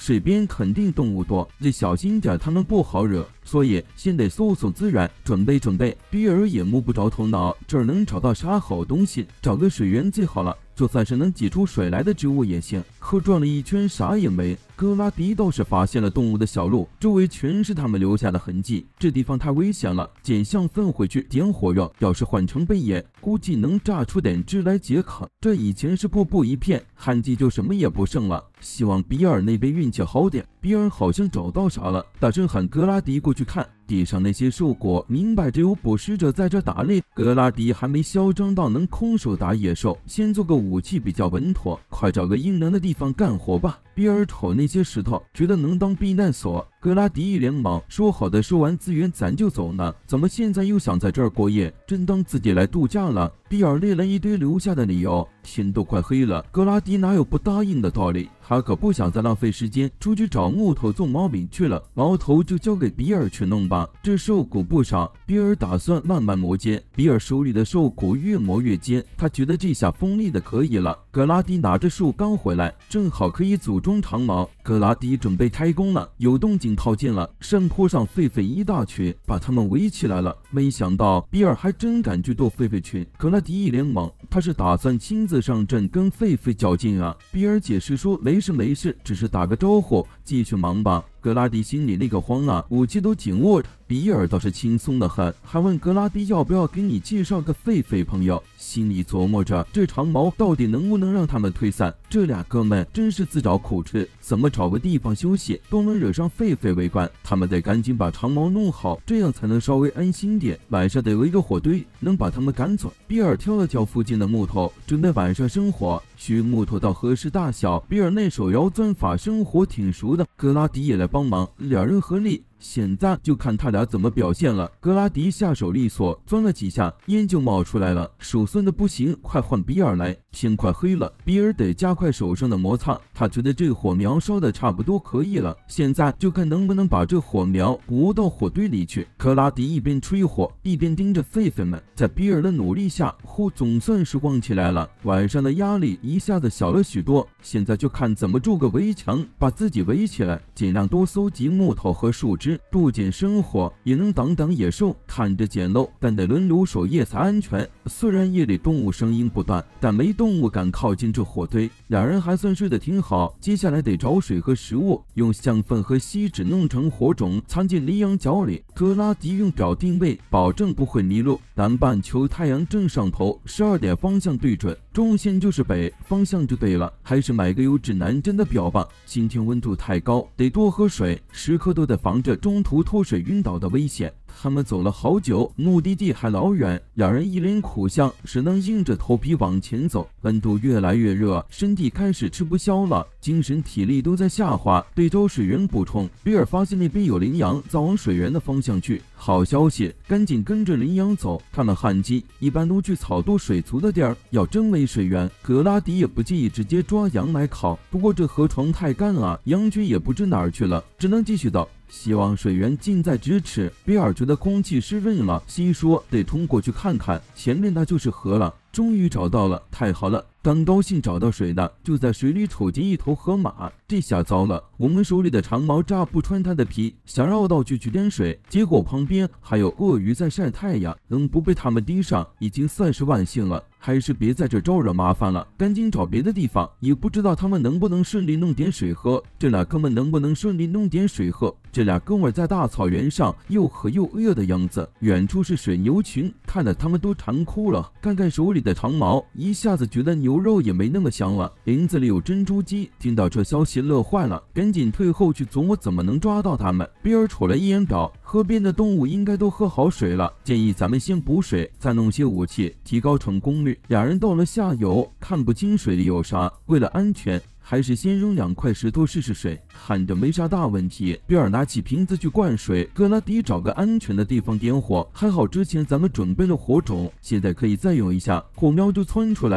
水边肯定动物多，得小心点，他们不好惹，所以先得搜索资源，准备准备。比尔也摸不着头脑，这儿能找到啥好东西？找个水源最好了，就算是能挤出水来的植物也行。可转了一圈啥也没。格拉迪倒是发现了动物的小路，周围全是他们留下的痕迹，这地方太危险了，捡象粪回去点火药，要是换成贝叶，估计能榨出点汁来解渴。这以前是瀑布一片，旱季就什么也不剩了。希望比尔那边运气好点。比尔好像找到啥了，大声喊格拉迪过去看。地上那些兽果，明摆着有捕食者在这打猎。格拉迪还没嚣张到能空手打野兽，先做个武器比较稳妥，快找个阴凉的地方干活吧。比尔瞅那些石头，觉得能当避难所。格拉迪一脸懵，说好的收完资源咱就走呢，怎么现在又想在这儿过夜？真当自己来度假了？比尔列了一堆留下的理由。天都快黑了，格拉迪哪有不答应的道理？他可不想再浪费时间出去找木头做毛饼去了，矛头就交给比尔去弄吧。这兽骨不少，比尔打算慢慢磨尖。比尔手里的兽骨越磨越尖，他觉得这下锋利的可以了。格拉迪拿着树刚回来，正好可以组装长矛。格拉迪准备开工了，有动静靠近了，山坡上狒狒一大群，把他们围起来了。没想到比尔还真敢去斗狒狒群。格拉迪一脸懵，他是打算亲自上阵跟狒狒较劲啊？比尔解释说没事没事，只是打个招呼，继续忙吧。格拉迪心里那个慌啊，武器都紧握着。比尔倒是轻松的很，还问格拉迪要不要给你介绍个狒狒朋友。心里琢磨着这长矛到底能不能让他们退散。这俩哥们真是自找苦吃，怎么找个地方休息都能惹上狒狒围观。他们得赶紧把长矛弄好，这样才能稍微安心点。晚上得有一个火堆，能把他们赶走。比尔挑了挑附近的木头，准备晚上生火。需木头到合适大小，比尔那手摇钻法生火挺熟的，格拉迪也来帮忙，两人合力。现在就看他俩怎么表现了。格拉迪下手利索，钻了几下，烟就冒出来了，手酸的不行，快换比尔来。天快黑了，比尔得加快手上的摩擦，他觉得这火苗烧的差不多可以了，现在就看能不能把这火苗鼓到火堆里去。格拉迪一边吹火，一边盯着狒狒们，在比尔的努力下，火总算是旺起来了。晚上的压力一下子小了许多，现在就看怎么筑个围墙，把自己围起来，尽量多搜集木头和树枝，不仅生火，也能挡挡野兽。看着简陋，但得轮流守夜才安全。虽然夜里动物声音不断，但没动物敢靠近这火堆。两人还算睡得挺好，接下来得找水和食物，用象粪和锡纸弄成火种，藏进羚羊角里。格拉迪用表定位，保证不会迷路。南半球太阳正上头，十二点方向对准，中线就是北，方向就对了。还是买个有指南针的表吧。今天温度太高，得多喝水，时刻都得防着中途脱水晕倒的危险。他们走了好久，目的地还老远，两人一脸苦相，只能硬着头皮往前走。温度越来越热，身体开始吃不消了，精神体力都在下滑，得找水源补充。比尔发现那边有羚羊，早往水源的方向去。好消息，赶紧跟着羚羊走。他们旱季一般都去草多水足的地儿，要真没水源，格拉迪也不介意直接抓羊来烤。不过这河床太干啊，羊群也不知哪儿去了，只能继续走。希望水源近在咫尺。比尔觉得空气湿润了，心说得冲过去看看，前面那就是河了。终于找到了，太好了！刚高兴找到水的，就在水里瞅见一头河马。这下糟了，我们手里的长矛扎不穿它的皮，想绕道去取点水，结果旁边还有鳄鱼在晒太阳，能不被他们盯上，已经算是万幸了。还是别在这招惹麻烦了，赶紧找别的地方。也不知道他们能不能顺利弄点水喝，这俩哥们能不能顺利弄点水喝？这俩哥们在大草原上又渴又饿的样子，远处是水牛群，看得他们都馋哭了。看看手里的长矛，一下子觉得牛肉也没那么香了。林子里有珍珠鸡，听到这消息乐坏了，赶紧退后去琢磨怎么能抓到他们。比尔瞅了一眼表，河边的动物应该都喝好水了，建议咱们先补水，再弄些武器，提高成功率。俩人到了下游，看不清水里有啥，为了安全，还是先扔两块石头试试水，看着没啥大问题。比尔拿起瓶子去灌水，格拉迪找个安全的地方点火。还好之前咱们准备了火种，现在可以再用一下，火苗就窜出来了。比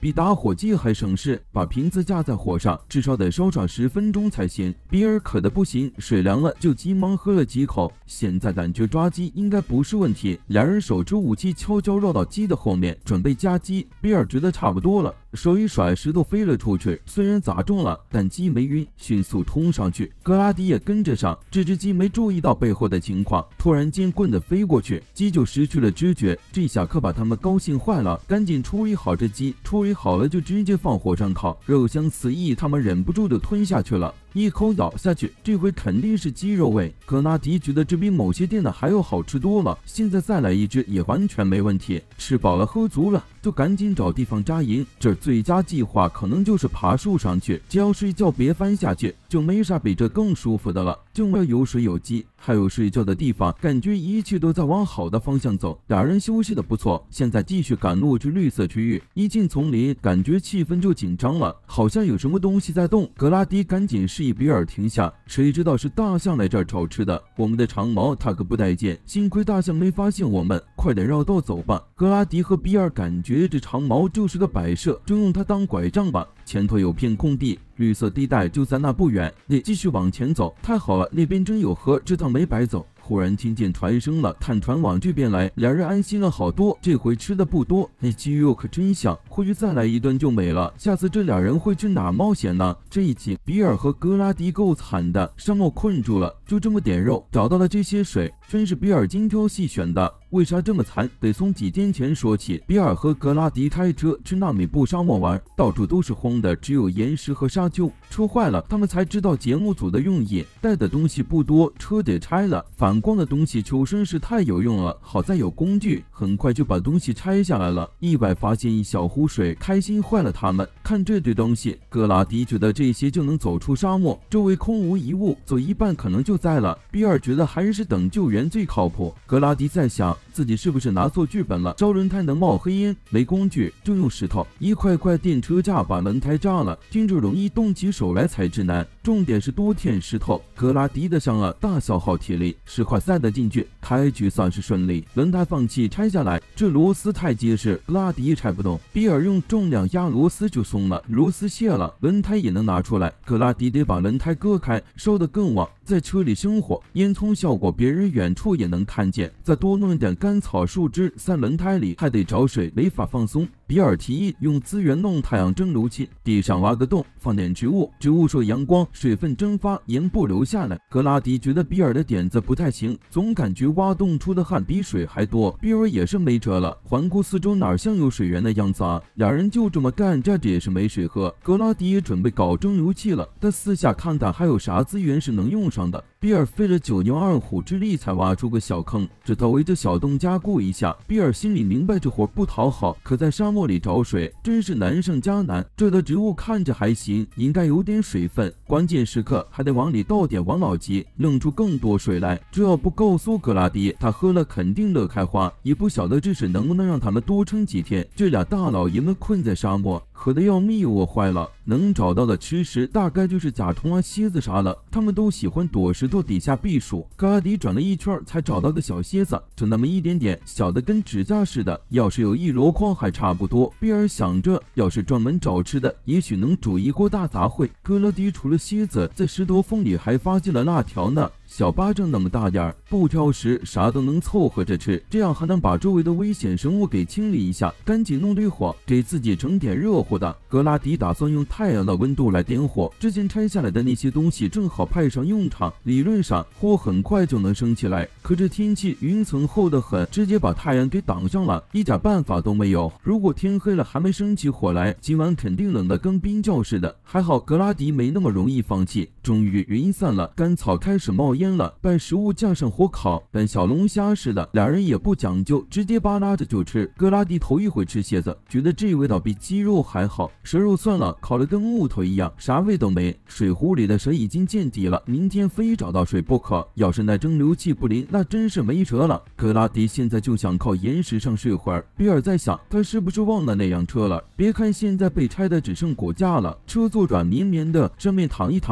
比打火机还省事，把瓶子架在火上，至少得烧上十分钟才行。比尔渴得不行，水凉了就急忙喝了几口，现在感觉抓鸡应该不是问题。两人手持武器悄悄绕到鸡的后面，准备夹击。比尔觉得差不多了，手一甩，石头飞了出去，虽然砸中了，但鸡没晕，迅速冲上去。格拉迪也跟着上，这只鸡没注意到背后的情况，突然间棍子飞过去，鸡就失去了知觉，这下可把他们高兴坏了，赶紧处理好这鸡，处理好了就直接放火上烤，肉香四溢，他们忍不住就吞下去了。一口咬下去，这回肯定是鸡肉味。格拉迪觉得这比某些店的还要好吃多了，现在再来一只也完全没问题。吃饱了喝足了，就赶紧找地方扎营。这最佳计划可能就是爬树上去，只要睡觉别翻下去，就没啥比这更舒服的了。就要有水有鸡，还有睡觉的地方，感觉一切都在往好的方向走。俩人休息的不错，现在继续赶路至绿色区域。一进丛林，感觉气氛就紧张了，好像有什么东西在动。格拉迪赶紧示意比尔停下，谁知道是大象来这儿找吃的，我们的长矛他可不待见，幸亏大象没发现我们，快点绕道走吧。格拉迪和比尔感觉这长矛就是个摆设，就用它当拐杖吧。前头有片空地，绿色地带就在那不远，得继续往前走。太好了，那边真有河，这趟没白走。忽然听见船声了，看船往这边来，两人安心了好多。这回吃的不多，那鸡肉可真香，回去再来一顿就美了。下次这俩人会去哪冒险呢？这一集比尔和格拉迪够惨的，沙漠困住了，就这么点肉，找到了这些水，真是比尔精挑细选的。为啥这么惨？得从几天前说起。比尔和格拉迪开车去纳米布沙漠玩，到处都是荒的，只有岩石和沙丘。车坏了，他们才知道节目组的用意，带的东西不多，车得拆了。反光的东西求生是太有用了，好在有工具，很快就把东西拆下来了。意外发现一小湖水，开心坏了他们。看这堆东西，格拉迪觉得这些就能走出沙漠，周围空无一物，走一半可能就栽了。比尔觉得还是等救援最靠谱。格拉迪在想自己是不是拿错剧本了，烧轮胎能冒黑烟，没工具就用石头一块块电车架把轮胎扎了，听着容易，动起手来才治难，重点是多添石头。格拉迪的伤啊，大消耗体力，石块塞得进去，开局算是顺利。轮胎放气拆下来，这螺丝太结实，格拉迪拆不动，比尔用重量压螺丝就松了，螺丝卸了，轮胎也能拿出来。格拉迪得把轮胎割开，烧得更旺，在车里生火，烟囱效果别人远处也能看见。再多弄点干草树枝塞轮胎里，还得找水，没法放松。比尔提议用资源弄太阳蒸馏器，地上挖个洞，放点植物，植物受阳光，水分蒸发，盐不流下来。格拉迪觉得比尔的点子不太行，总感觉挖洞出的汗比水还多。比尔也是没辙了，环顾四周，哪像有水源的样子啊？两人就这么干着，这也是没水喝。格拉迪也准备搞蒸馏器了，但四下看看还有啥资源是能用上的。比尔费了九牛二虎之力才挖出个小坑，只得围着小洞加固一下。比尔心里明白这活不讨好，可在沙漠里找水真是难上加难。这的植物看着还行，应该有点水分，关键时刻还得往里倒点王老吉，弄出更多水来。这要不告诉格拉迪，他喝了肯定乐开花。也不晓得这事能不能让他们多撑几天。这俩大老爷们困在沙漠，渴得要命，我坏了。能找到的吃食大概就是甲虫啊、蝎子啥了，他们都喜欢躲石头底下避暑。格拉迪转了一圈才找到个小蝎子，就那么一点点，小的跟指甲似的，要是有一箩筐还差不多。比尔想着，要是专门找吃的，也许能煮一锅大杂烩。格拉迪除了蝎子，在石头缝里还发现了辣条呢，小巴掌那么大点儿，不挑食，啥都能凑合着吃，这样还能把周围的危险生物给清理一下。赶紧弄堆火，给自己整点热乎的。格拉迪打算用太阳的温度来点火，之前拆下来的那些东西正好派上用场。理论上火很快就能升起来，可这天气云层厚得很，直接把太阳给挡上了，一点办法都没有。如果天黑了还没升起火来，今晚肯定冷得跟冰窖似的。还好格拉迪没那么容易放弃，终于云散了，干草开始冒烟了，把食物架上火烤，跟小龙虾似的。俩人也不讲究，直接扒拉着就吃。格拉迪头一回吃蝎子，觉得这味道比鸡肉还好。蛇肉算了，烤得跟木头一样，啥味都没。水壶里的蛇已经见底了，明天非找到水不可。要是那蒸馏器不灵，那真是没辙了。格拉迪现在就想靠岩石上睡会儿。比尔在想，他是不是忘了那辆车了？别看现在被拆的只剩骨架了，车座软绵绵的，上面躺一躺肯定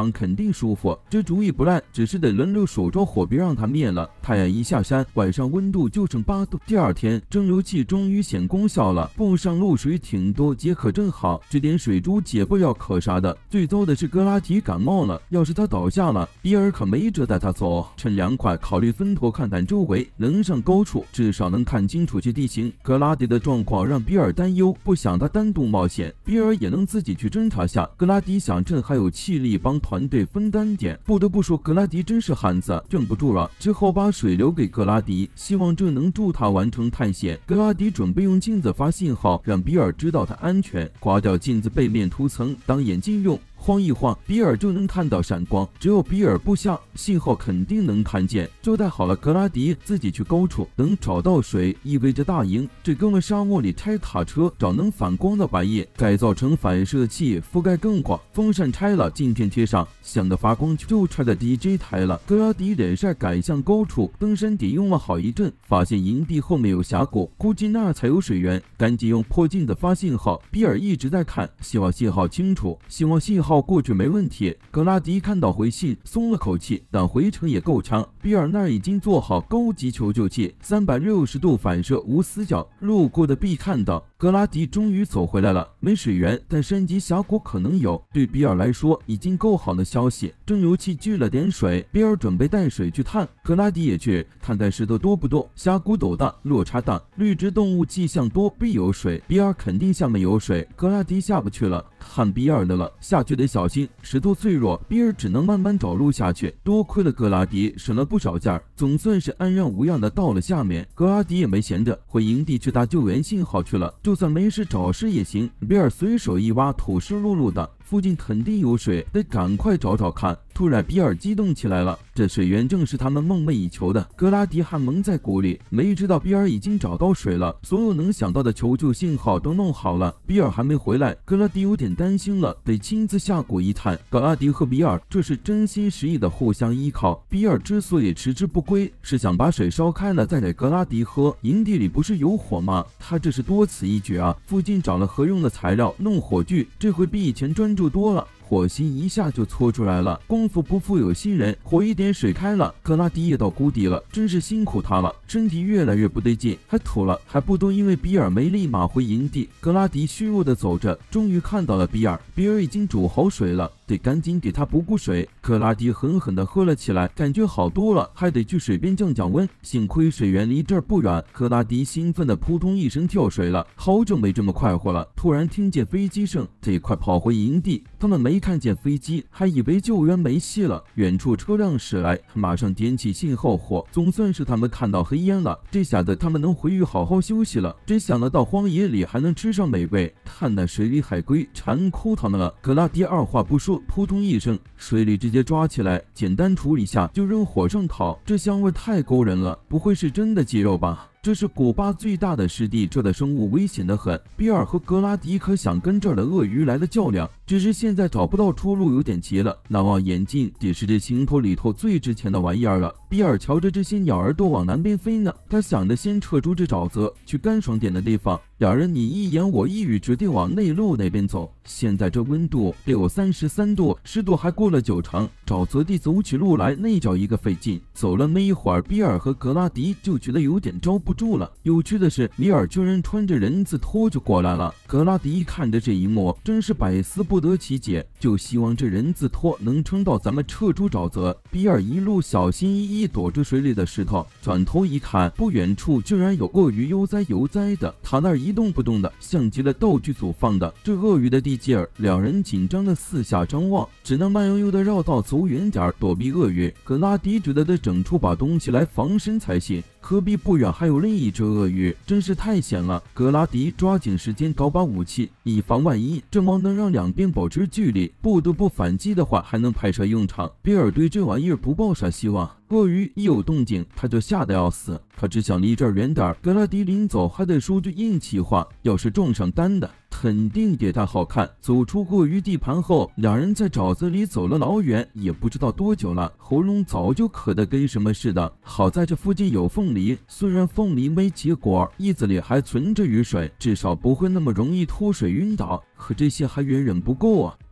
定舒服。这主意不赖，只是得轮流守着火，别让它灭了。太阳一下山，晚上温度就剩八度。第二天，蒸馏器终于显功效了，布上露水挺多，解渴正好。这点水珠解不了渴啥的。最糟的是格拉迪感冒了，要是他倒下了，比尔可没辙带他走。趁凉快，考虑分头看看周围，能上高处，至少能看清楚些地形。格拉迪的状况让比尔担忧，不想他单独冒险，比尔也能自己去侦查下。格拉迪想趁还有气力帮团队分担点。不得不说，格拉迪真是汉子，镇不住了。之后把水留给格拉迪，希望这能助他完成探险。格拉迪准备用镜子发信号，让比尔知道他安全。刮掉镜子背面涂层当眼镜用。晃一晃，比尔就能看到闪光。只有比尔不下，信号肯定能看见。交代好了，格拉迪自己去高处，等找到水，意味着大赢。这哥们沙漠里拆塔车，找能反光的白叶，改造成反射器，覆盖更广。风扇拆了，镜片贴上，响的发光就差的 D J 台了。格拉迪脸晒改向高处，登山点用了好一阵，发现营地后面有峡谷，估计那儿才有水源，赶紧用破镜子发信号。比尔一直在看，希望信号清楚，希望信号过去没问题。格拉迪看到回信，松了口气，但回程也够呛。比尔那儿已经做好高级求救器，三百六十度反射无死角，路过的必看到。格拉迪终于走回来了，没水源，但山脊峡谷可能有，对比尔来说已经够好的消息。蒸馏器聚了点水，比尔准备带水去探，格拉迪也去看看石头多不多。峡谷陡大，落差大，绿植动物迹象多，必有水。比尔肯定下面有水，格拉迪下不去了，看比尔的了，下去得小心，石头脆弱，比尔只能慢慢找路下去。多亏了格拉迪省了不少劲儿，总算是安然无恙的到了下面。格拉迪也没闲着，回营地去打救援信号去了。就算没事找事也行。比尔随手一挖，土湿漉漉的，附近肯定有水，得赶快找找看。突然比尔激动起来了，这水源正是他们梦寐以求的。格拉迪还蒙在鼓里，没知道比尔已经找到水了，所有能想到的求救信号都弄好了。比尔还没回来，格拉迪有点担心了，得亲自下谷一探。格拉迪和比尔这是真心实意的互相依靠。比尔之所以迟迟不归，是想把水烧开了再给格拉迪喝。营地里不是有火吗？他这是多此一举啊！附近找了合用的材料，弄火炬，这回比以前专注多了。火星一下就搓出来了，功夫不负有心人，火一点水开了，格拉迪也到谷底了，真是辛苦他了，身体越来越不对劲，还吐了，还不多因为比尔没立马回营地。格拉迪虚弱的走着，终于看到了比尔，比尔已经煮好水了，得赶紧给他补补水。格拉迪狠狠地喝了起来，感觉好多了，还得去水边降降温，幸亏水源离这儿不远。格拉迪兴奋的扑通一声跳水了，好久没这么快活了。突然听见飞机声，得快跑回营地。他们没看见飞机，还以为救援没戏了。远处车辆驶来，马上点起信号火，总算是他们看到黑烟了。这下子他们能回去好好休息了。真想得到荒野里还能吃上美味，看那水里海龟馋哭他们了。格拉迪二话不说，扑通一声，水里直接抓起来，简单处理下就扔火上烤。这香味太勾人了，不会是真的鸡肉吧？这是古巴最大的湿地，这的生物危险得很。比尔和格拉迪可想跟这儿的鳄鱼来了较量，只是现在找不到出路，有点急了。那望远镜得是这星头里头最值钱的玩意儿了。比尔瞧着这些鸟儿都往南边飞呢，他想着先撤出这沼泽，去干爽点的地方。两人你一言我一语，决定往内陆那边走。现在这温度得有三十三度，湿度还过了九成，沼泽地走起路来那叫一个费劲。走了没一会儿，比尔和格拉迪就觉得有点招不住了。有趣的是，比尔居然穿着人字拖就过来了。格拉迪看着这一幕，真是百思不得其解，就希望这人字拖能撑到咱们撤出沼泽。比尔一路小心翼翼躲着水里的石头，转头一看，不远处居然有鳄鱼悠哉悠哉的，他那儿一动不动的，像极了道具组放的。这鳄鱼的地界儿，两人紧张的四下张望，只能慢悠悠的绕道走远点躲避鳄鱼。格拉迪觉得得整出把东西来防身才行。隔壁不远还有另一只鳄鱼，真是太险了。格拉迪抓紧时间搞把武器，以防万一，这么能让两边保持距离，不得不反击的话还能派上用场。比尔对这玩意儿不抱啥希望，鳄鱼一有动静他就吓得要死，他只想离这儿远点。格拉迪临走还得说句硬气话，要是撞上单的肯定给他好看。走出鳄鱼地盘后，两人在沼泽里走了老远，也不知道多久了，喉咙早就渴得跟什么似的。好在这附近有凤梨，虽然凤梨没结果，叶子里还存着雨水，至少不会那么容易脱水晕倒。可这些还远远不够啊！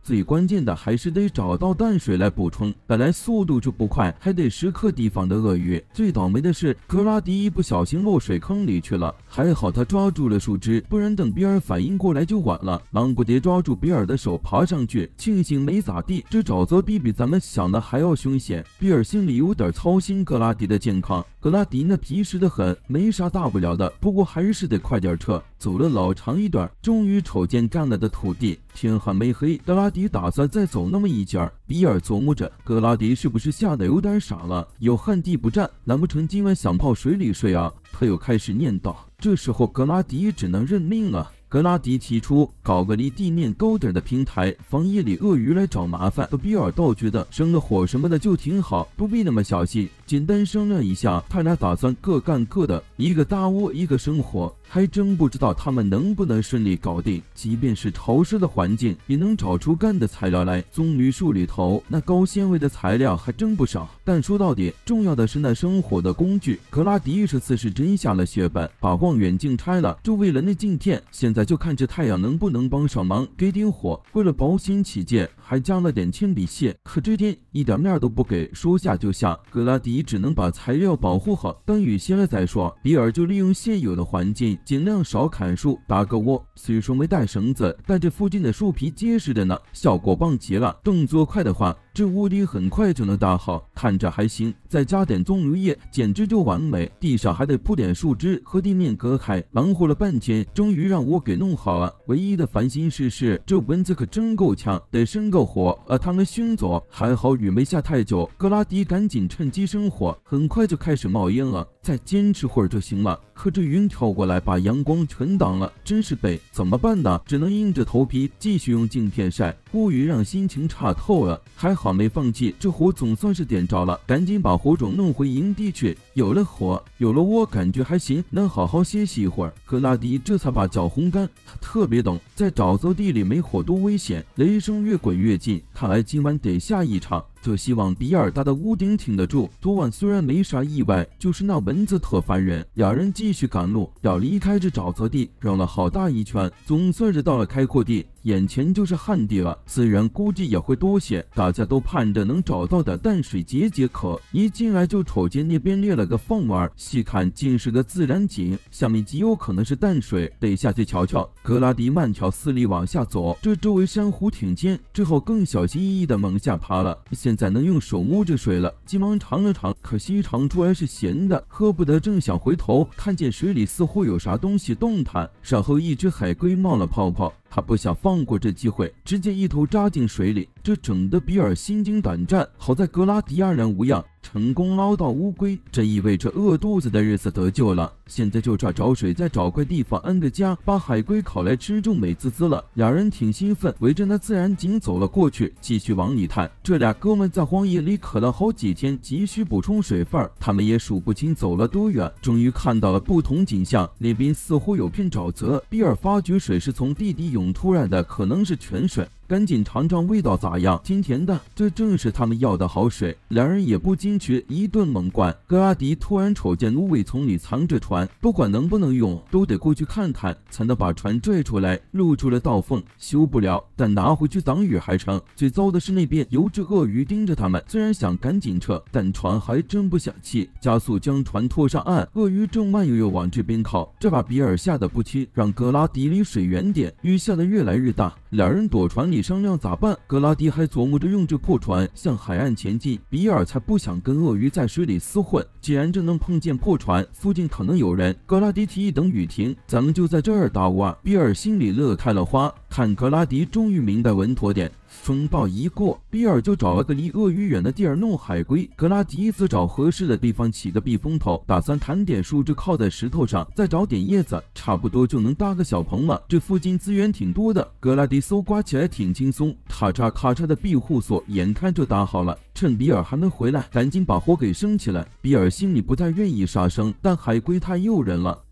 最关键的还是得找到淡水来补充。本来速度就不快，还得时刻提防的鳄鱼。最倒霉的是，格拉迪一不小心落水坑里去了，还好他抓住了树枝，不然等比尔反应过来就晚了。忙不迭抓住比尔的手爬上去，庆幸没咋地。这沼泽地比咱们想的还要凶险，比尔心里有点操心格拉迪的健康。格拉迪那皮实的很，没啥大不了的，不过还是得快点撤。走了老长一段，终于瞅见干了的土地。天还没黑，格拉迪打算再走那么一截儿。比尔琢磨着，格拉迪是不是吓得有点傻了？有旱地不沾，难不成今晚想泡水里睡啊？他又开始念叨。这时候格拉迪只能认命了。格拉迪提出搞个离地面高点的平台，防夜里鳄鱼来找麻烦。比尔倒觉得生个火什么的就挺好，不必那么小心。简单商量一下，他俩打算各干各的，一个搭窝，一个生火。还真不知道他们能不能顺利搞定。即便是潮湿的环境，也能找出干的材料来。棕榈树里头那高纤维的材料还真不少。但说到底，重要的是那生火的工具。格拉迪这次是真下了血本，把望远镜拆了，就为了那镜片。现在就看这太阳能不能帮上忙，给点火。为了保险起见，还加了点铅笔屑。可这天一点面都不给，说下就下。格拉迪只能把材料保护好，等雨歇了再说。比尔就利用现有的环境，尽量少砍树，搭个窝。虽说没带绳子，但这附近的树皮结实的呢，效果棒极了。动作快的话，这屋顶很快就能搭好，看着还行，再加点棕榈叶，简直就完美。地上还得铺点树枝和地面隔开。忙活了半天，终于让我给弄好了。唯一的烦心事是，这蚊子可真够呛，得生个火，呃，他们熏走。还好雨没下太久，格拉迪赶紧趁机生火，很快就开始冒烟了。再坚持会儿就行了。可这云跳过来，把阳光全挡了，真是背。怎么办呢？只能硬着头皮继续用镜片晒。乌云让心情差透了，还好没放弃，这火总算是点着了，赶紧把火种弄回营地去。有了火，有了窝，感觉还行，能好好歇息一会儿。格拉迪这才把脚烘干，他特别懂，在沼泽地里没火多危险，雷声越滚越近，看来今晚得下一场。就希望比尔大的屋顶挺得住。昨晚虽然没啥意外，就是那蚊子特烦人。两人继续赶路，要离开这沼泽地，绕了好大一圈，总算是到了开阔地，眼前就是旱地了。自然估计也会多些，大家都盼着能找到点淡水解解渴。一进来就瞅见那边裂了个缝儿，细看竟是个自然井，下面极有可能是淡水，得下去瞧瞧。格拉迪慢条斯理往下走，这周围珊瑚挺尖，之后更小心翼翼地往下爬了。现在能用手摸着水了，急忙尝了尝，可惜尝出来是咸的，喝不得。正想回头，看见水里似乎有啥东西动弹，然后一只海龟冒了泡泡。他不想放过这机会，直接一头扎进水里，这整得比尔心惊胆战。好在格拉迪安然无恙，成功捞到乌龟，这意味着饿肚子的日子得救了。现在就差找水，再找块地方安个家，把海龟烤来吃就美滋滋了。俩人挺兴奋，围着那自然井走了过去，继续往里探。这俩哥们在荒野里渴了好几天，急需补充水分，他们也数不清走了多远，终于看到了不同景象。那边似乎有片沼泽，比尔发觉水是从地底涌出来的，可能是泉水。赶紧尝尝味道咋样，甜甜的，这正是他们要的好水。两人也不矜持，一顿猛灌。格拉迪突然瞅见芦苇丛里藏着船，不管能不能用，都得过去看看，才能把船拽出来。露出了道缝，修不了，但拿回去挡雨还成。最糟的是那边有只鳄鱼盯着他们，虽然想赶紧撤，但船还真不想弃，加速将船拖上岸。鳄鱼正慢悠悠往这边靠，这把比尔吓得不轻，让格拉迪离水远点。雨下得越来越大，两人躲船里商量咋办。格拉迪还琢磨着用这破船向海岸前进，比尔才不想跟鳄鱼在水里厮混。既然这能碰见破船，附近可能有人。格拉迪提议等雨停，咱们就在这儿搭窝。比尔心里乐开了花，看格拉迪终于明白稳妥点。风暴一过，比尔就找了个离鳄鱼远的地儿弄海龟，格拉迪则找合适的地方起个避风头，打算弹点树枝靠在石头上，再找点叶子，差不多就能搭个小棚了。这附近资源挺多的，格拉迪搜刮起来挺轻松，咔嚓咔嚓的庇护所眼看就搭好了。趁比尔还没回来，赶紧把火给升起来。比尔心里不太愿意杀生，但海龟太诱人了，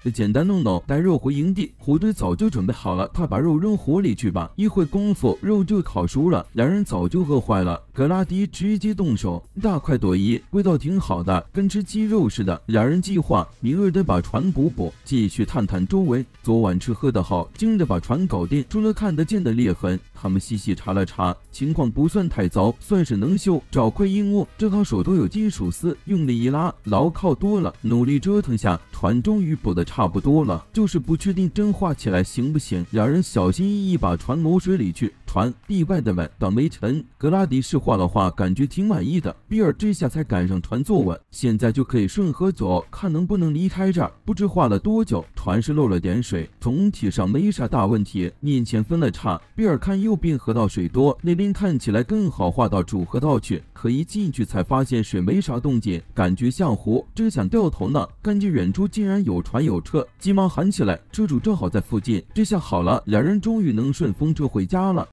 简单弄弄，带肉回营地。虎队早就准备好了，快把肉扔火里去吧。一会功夫，肉就烤熟了，两人早就饿坏了。格拉迪直接动手，大快朵颐，味道挺好的，跟吃鸡肉似的。两人计划明儿得把船补补，继续探探周围。昨晚吃喝的好，今日把船搞定，除了看得见的裂痕，他们细细查了查，情况不算太糟，算是能修。找块硬物，正好手头有金属丝，用力一拉，牢靠多了。努力折腾下，船终于补得差不多了，就是不确定真画起来行不行。两人小心翼翼把船挪水里去。船意外的稳，倒没沉。格拉迪是画了画，感觉挺满意的。比尔这下才赶上船坐稳，现在就可以顺河走，看能不能离开这儿。不知画了多久，船是漏了点水，总体上没啥大问题。面前分了叉，比尔看右边河道水多，那边看起来更好画到主河道去。可一进去才发现水没啥动静，感觉像湖，正想掉头呢，看见远处竟然有船有车，急忙喊起来，车主正好在附近。这下好了，两人终于能顺风车回家了。